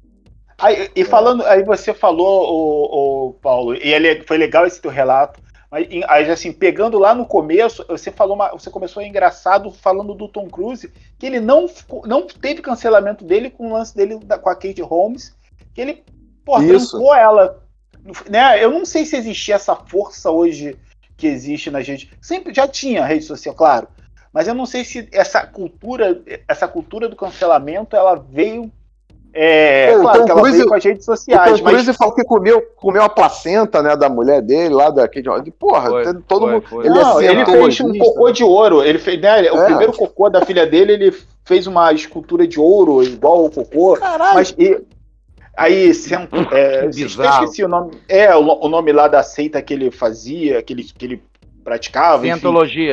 Aí falando, aí você falou, o Paulo, e foi legal esse teu relato. Mas assim, pegando lá no começo, você começou engraçado falando do Tom Cruise, que ele não teve cancelamento dele com o lance dele com a Kate Holmes, que ele, trancou ela. Né? Eu não sei se existia essa força hoje que existe na gente. Sempre já tinha rede social, claro, mas eu não sei se essa cultura do cancelamento, ela veio... claro que ela veio com as redes sociais. O Tom Cruise falou que comeu a placenta, né, da mulher dele, lá daquele... Porra, todo mundo... Ele fez um cocô de ouro. Ele fez, né, o primeiro cocô da filha dele, ele fez uma escultura de ouro igual ao cocô. Caralho! Mas, aí, eu esqueci o nome. O nome lá da seita que ele fazia, que ele praticava. Cientologia,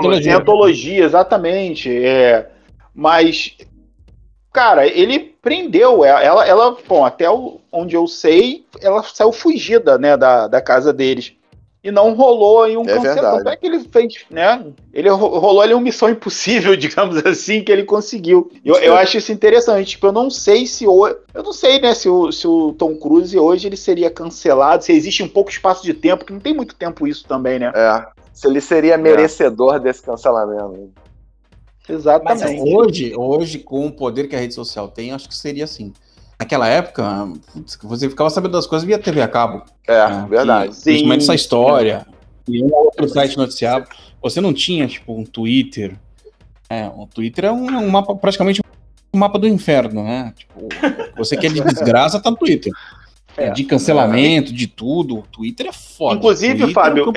exatamente. Mas... Cara, ele prendeu ela bom, até onde eu sei, ela saiu fugida, né, da casa deles. E não rolou em um cancelamento. É que ele fez, né? Ele rolou ali uma missão impossível, digamos assim, que ele conseguiu. Eu acho isso interessante. Tipo, eu não sei, né, se o Tom Cruise hoje ele seria cancelado, se existe um pouco espaço de tempo, que não tem muito tempo isso também, né? Se ele seria merecedor desse cancelamento. Exatamente. Mas hoje, com o poder que a rede social tem, acho que seria assim. Naquela época, você ficava sabendo das coisas via TV a cabo. Verdade. Principalmente essa história. E um outro site noticiava. Você não tinha, tipo, um Twitter. O Twitter é um mapa, praticamente um mapa do inferno, né? Tipo, você quer de desgraça, tá no Twitter. De cancelamento, de tudo. O Twitter é foda. Inclusive, Twitter, Fábio,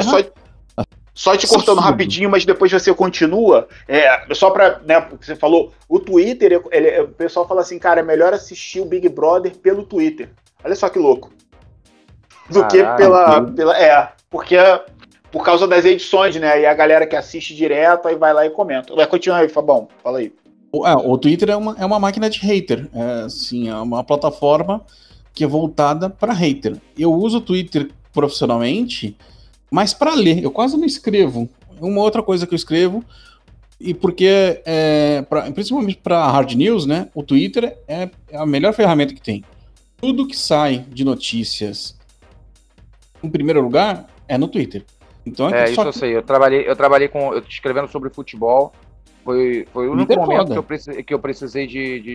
só te cortando rapidinho, mas depois você continua. Só pra, né, você falou, o Twitter, o pessoal fala assim, cara, é melhor assistir o Big Brother pelo Twitter. Olha só que louco. Do que porque por causa das edições, né? E a galera que assiste direto, aí vai lá e comenta. Vai continuar aí, Fabão, fala aí. O Twitter é uma máquina de hater. É uma plataforma que é voltada para hater. Eu uso o Twitter profissionalmente, mas para ler, eu quase não escrevo. Uma outra coisa que eu escrevo, e porque, principalmente para hard news, né, o Twitter é a melhor ferramenta que tem. Tudo que sai de notícias, em primeiro lugar, é no Twitter. Então, isso eu sei. Eu trabalhei escrevendo sobre futebol. Foi o único momento que eu precisei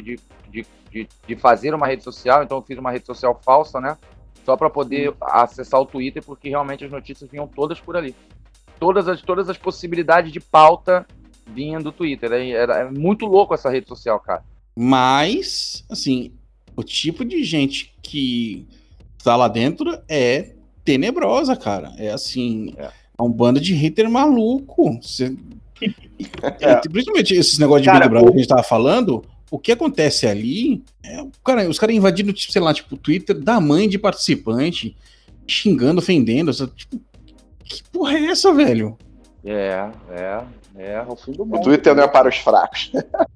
de fazer uma rede social. Então eu fiz uma rede social falsa, né? Só para poder acessar o Twitter, porque realmente as notícias vinham todas por ali. Todas as possibilidades de pauta vinham do Twitter. É muito louco essa rede social, cara. Mas, assim, o tipo de gente que tá lá dentro é tenebrosa, cara. É assim, é um bando de hater maluco. Principalmente esses negócios de Big Brother que a gente tava falando, o que acontece ali os caras invadindo, tipo, sei lá, tipo, o Twitter da mãe de participante, xingando, ofendendo. Tipo, que porra é essa, velho? É o fim do mundo. O Twitter não é para os fracos.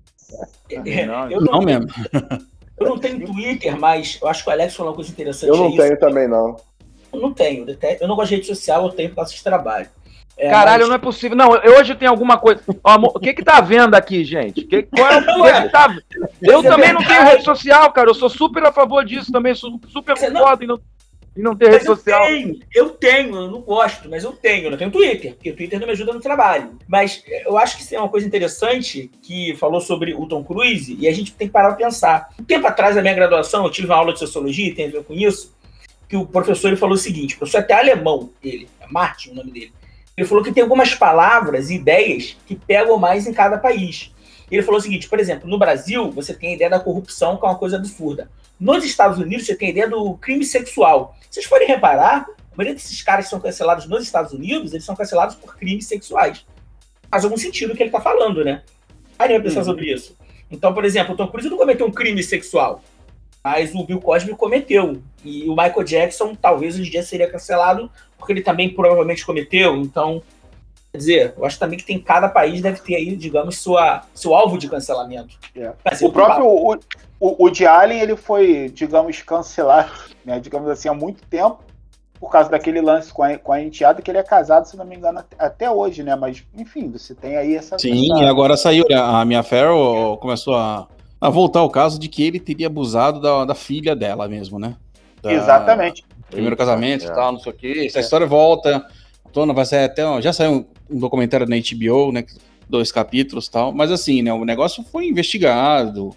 Não mesmo. Eu não tenho Twitter, mas eu acho que o Alex falou uma coisa interessante. Eu não tenho também, não. Eu não tenho. Eu não gosto de rede social, eu tenho por causa de trabalho. Caralho, não é possível. Não, hoje tem alguma coisa. O que tá vendo aqui, gente? Qual é o que tá... Eu também não tenho rede social, cara. Eu sou super a favor disso também. Sou super concordo em não ter rede social. Eu não gosto, mas eu tenho. Eu não tenho Twitter, porque o Twitter não me ajuda no trabalho. Mas eu acho que isso é uma coisa interessante que falou sobre o Tom Cruise e a gente tem que parar pra pensar. Um tempo atrás, na minha graduação, eu tive uma aula de sociologia e tem a ver com isso, que o professor ele falou o seguinte, o professor até alemão, ele, é Martin o nome dele. Ele falou que tem algumas palavras e ideias que pegam mais em cada país. Ele falou o seguinte, por exemplo, no Brasil, você tem a ideia da corrupção, que é uma coisa absurda. Nos Estados Unidos, você tem a ideia do crime sexual. Se vocês forem reparar, a maioria desses caras que são cancelados nos Estados Unidos, eles são cancelados por crimes sexuais. Faz algum sentido o que ele está falando, né? Aí ele vai pensar sobre isso. Então, por exemplo, o Tom Cruise não cometeu um crime sexual, mas o Bill Cosby cometeu. E o Michael Jackson, talvez, hoje em dia seria cancelado, porque ele também provavelmente cometeu. Então, quer dizer, eu acho também que cada país deve ter aí, digamos, seu alvo de cancelamento. O próprio Woody Allen, ele foi, digamos, cancelado, né, digamos assim, há muito tempo, por causa daquele lance com a enteada, que ele é casado, se não me engano, até hoje, né? Mas, enfim, você tem aí essa... Sim, agora saiu, a Mia Farrow começou a voltar ao caso de que ele teria abusado da filha dela mesmo, né? Exatamente. Primeiro casamento e tal, não sei o quê. Essa história volta, vai sair até... Já saiu um documentário na HBO, né? 2 capítulos e tal. Mas assim, né? O negócio foi investigado,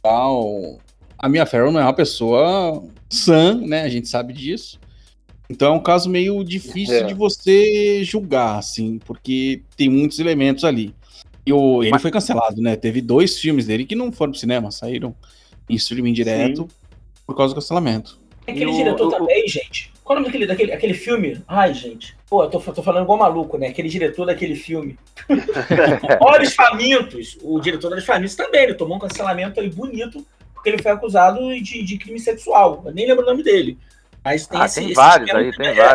tal. A Mia Farrow não é uma pessoa sã, né? A gente sabe disso. Então é um caso meio difícil de você julgar, assim, porque tem muitos elementos ali. E ele foi cancelado, né? Teve 2 filmes dele que não foram pro cinema, saíram em streaming direto por causa do cancelamento. Aquele diretor também, gente. Qual é o nome daquele filme? Ai, gente. Pô, eu tô falando igual maluco, né? Aquele diretor daquele filme. Olhos Famintos. O diretor Olhos Famintos também, ele tomou um cancelamento aí bonito, porque ele foi acusado de crime sexual. Eu nem lembro o nome dele. Mas tem vários aí.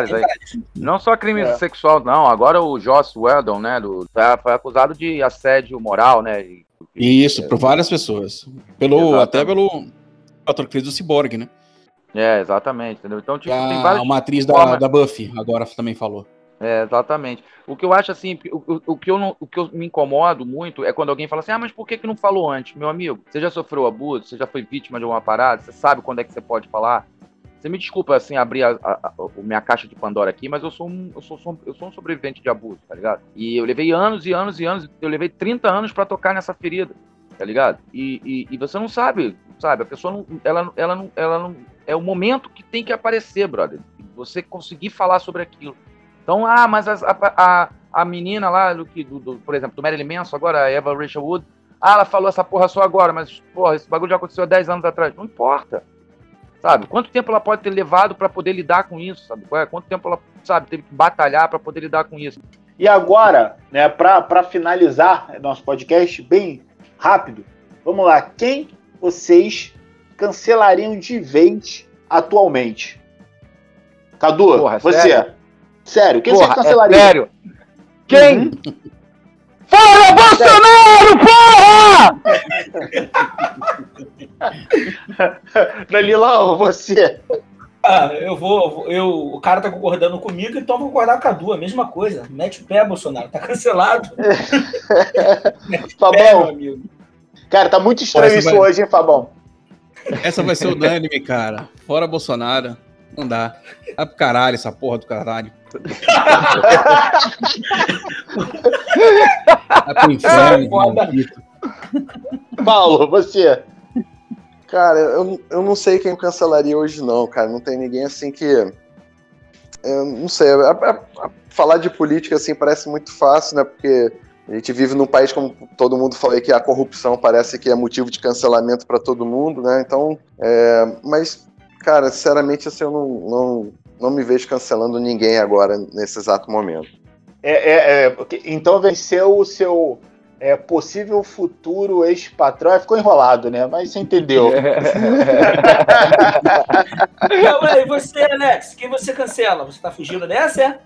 Não só crime sexual, não. Agora o Joss Whedon, né? Foi acusado de assédio moral, né? Isso, por várias pessoas. Até pelo ator que fez o Cyborg, né? Exatamente, entendeu? Então, tipo, tem várias... Uma atriz da Buffy, agora também falou. Exatamente. O que eu acho assim, o que eu me incomodo muito é quando alguém fala assim, mas por que não falou antes? Meu amigo, você já sofreu abuso? Você já foi vítima de alguma parada? Você sabe quando é que você pode falar? Você me desculpa, assim, abrir a minha caixa de Pandora aqui, mas eu sou um sobrevivente de abuso, tá ligado? E eu levei anos e anos e anos, eu levei 30 anos pra tocar nessa ferida, tá ligado? E você não sabe, a pessoa não, ela não, é o momento que tem que aparecer, brother. Você conseguir falar sobre aquilo. Então, mas a menina lá, por exemplo, do Marilyn Manson, agora, a Eva Rachel Wood, ela falou essa porra só agora, mas, porra, esse bagulho já aconteceu há 10 anos atrás. Não importa. Sabe? Quanto tempo ela pode ter levado para poder lidar com isso, sabe? Quanto tempo ela, teve que batalhar para poder lidar com isso. E agora, né, para finalizar nosso podcast bem rápido, vamos lá. Quem vocês cancelariam de vez atualmente? Cadu, porra, você. Sério, quem você cancelaria? Sério? Quem? Fora Bolsonaro, porra! Danilão, você. O cara tá concordando comigo, então vou concordar com a Cadu, a mesma coisa. Mete o pé, Bolsonaro, tá cancelado. Mete o pé, meu amigo. Cara, tá muito estranho isso hoje, hein, Fabão? Essa vai ser unânime, cara. Fora Bolsonaro, não dá. Vai pro caralho essa porra do caralho. Vai pro inferno. Paulo, você. Cara, eu não sei quem cancelaria hoje não, cara. Não tem ninguém assim que... Eu não sei. Falar de política assim parece muito fácil, né? Porque a gente vive num país, como todo mundo falou aí, que a corrupção parece que é motivo de cancelamento para todo mundo, né? Então, mas, cara, sinceramente, assim, eu não me vejo cancelando ninguém agora, nesse exato momento. Então venceu o seu possível futuro ex-patrão. Ficou enrolado, né? Mas você entendeu. E você, Alex, quem você cancela? Você tá fugindo dessa, é?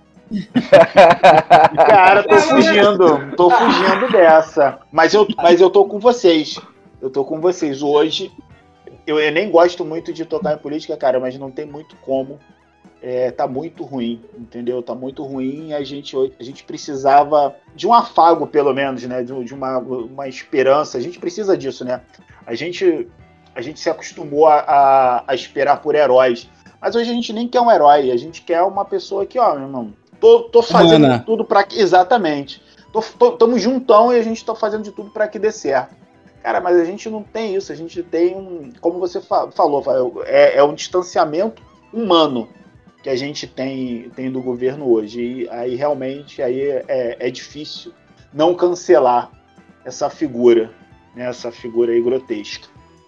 Cara, tô fugindo dessa. Mas eu tô com vocês. Eu tô com vocês. Hoje, eu nem gosto muito de tocar em política, cara, mas não tem muito como. Tá muito ruim, entendeu? Tá muito ruim. A gente precisava de um afago, pelo menos, né? De uma esperança. A gente precisa disso, né? A gente se acostumou a esperar por heróis. Mas hoje a gente nem quer um herói. A gente quer uma pessoa que, ó, meu irmão, tô fazendo tudo para que... Exatamente. Tamo juntão e a gente tá fazendo de tudo para que dê certo. Cara, mas a gente não tem isso. A gente tem como você falou, um distanciamento humano que a gente tem do governo hoje. E aí realmente é difícil não cancelar essa figura, né? Essa figura aí grotesca.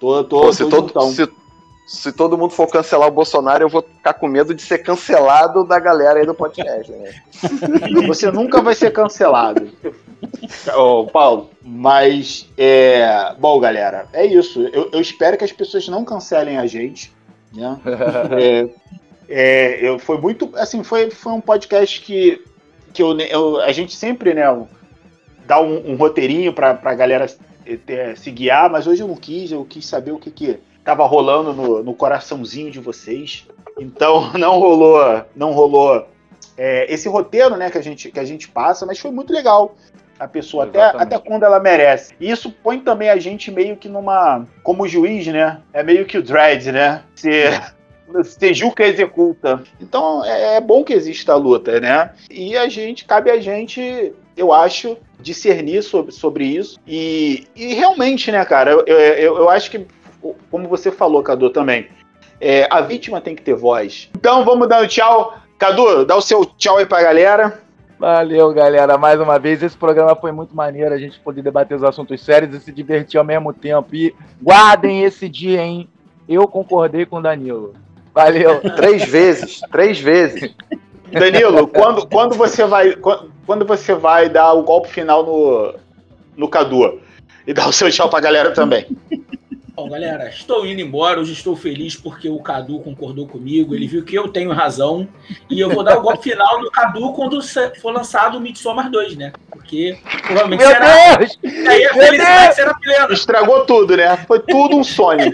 Se todo mundo for cancelar o Bolsonaro, eu vou ficar com medo de ser cancelado da galera aí do podcast, né? Você nunca vai ser cancelado, Paulo. Mas, bom, galera, é isso. Eu espero que as pessoas não cancelem a gente, né? Foi muito, assim, foi um podcast que a gente sempre, né, dá um roteirinho pra galera se guiar, mas hoje eu quis saber o que tava rolando no coraçãozinho de vocês. Então não rolou esse roteiro, né, que a gente passa, mas foi muito legal. A pessoa, até quando ela merece. E isso põe também a gente meio que como juiz, né? É meio que o Dredd, né? Você julga e executa. Então é bom que exista a luta, né? E cabe a gente, eu acho, discernir sobre isso. E realmente, né, cara, eu acho que, como você falou, Cadu, também, a vítima tem que ter voz. Então vamos dar um tchau. Cadu, dá o seu tchau aí pra galera. Valeu, galera. Mais uma vez, esse programa foi muito maneiro. A gente poder debater os assuntos sérios e se divertir ao mesmo tempo. E guardem esse dia, hein? Eu concordei com o Danilo. Valeu. 3 vezes. Danilo, quando você vai dar o golpe final no Cadu? E dar o seu tchau pra galera também. Bom, galera, estou indo embora. Hoje estou feliz porque o Cadu concordou comigo. Ele viu que eu tenho razão. E eu vou dar o golpe final no Cadu quando for lançado o Midsommar 2, né? Porque provavelmente será. Deus! E aí a felicidade será plena. Estragou tudo, né? Foi tudo um sonho.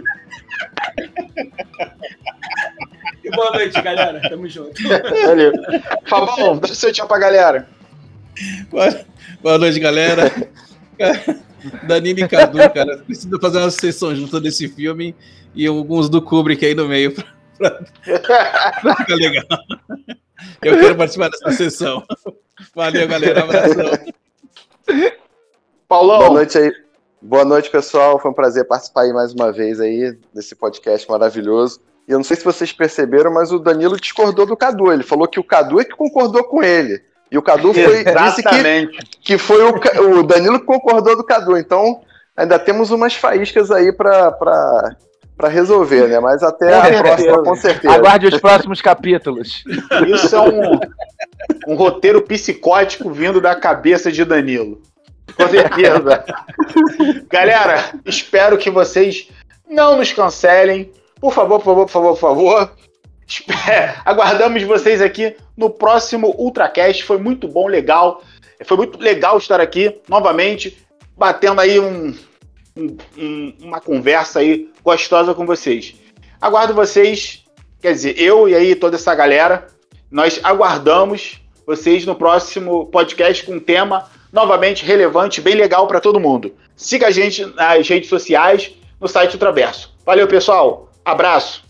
E boa noite, galera. Tamo junto. Valeu. Fabão, dá o seu tchau pra galera. Boa noite, galera. Danilo e Cadu, cara, precisa fazer uma sessão junto desse filme e alguns do Kubrick aí no meio pra ficar legal. Eu quero participar dessa sessão. Valeu, galera. Abração. Paulão. Boa noite, pessoal. Foi um prazer participar aí mais uma vez aí desse podcast maravilhoso. E eu não sei se vocês perceberam, mas o Danilo discordou do Cadu. Ele falou que o Cadu é que concordou com ele. E o Cadu disse que foi o Danilo que concordou do Cadu. Então, ainda temos umas faíscas aí para resolver, né? Mas até a próxima, com certeza. Aguarde os próximos capítulos. Isso é um roteiro psicótico vindo da cabeça de Danilo. Com certeza. Galera, espero que vocês não nos cancelem. Por favor. Aguardamos vocês aqui no próximo Ultracast. Foi muito bom, legal. Foi muito legal estar aqui novamente, batendo aí uma conversa aí gostosa com vocês. Aguardo vocês, quer dizer, eu e aí toda essa galera. Nós aguardamos vocês no próximo podcast com um tema novamente relevante, bem legal para todo mundo. Siga a gente nas redes sociais, no site Ultraverso. Valeu, pessoal. Abraço.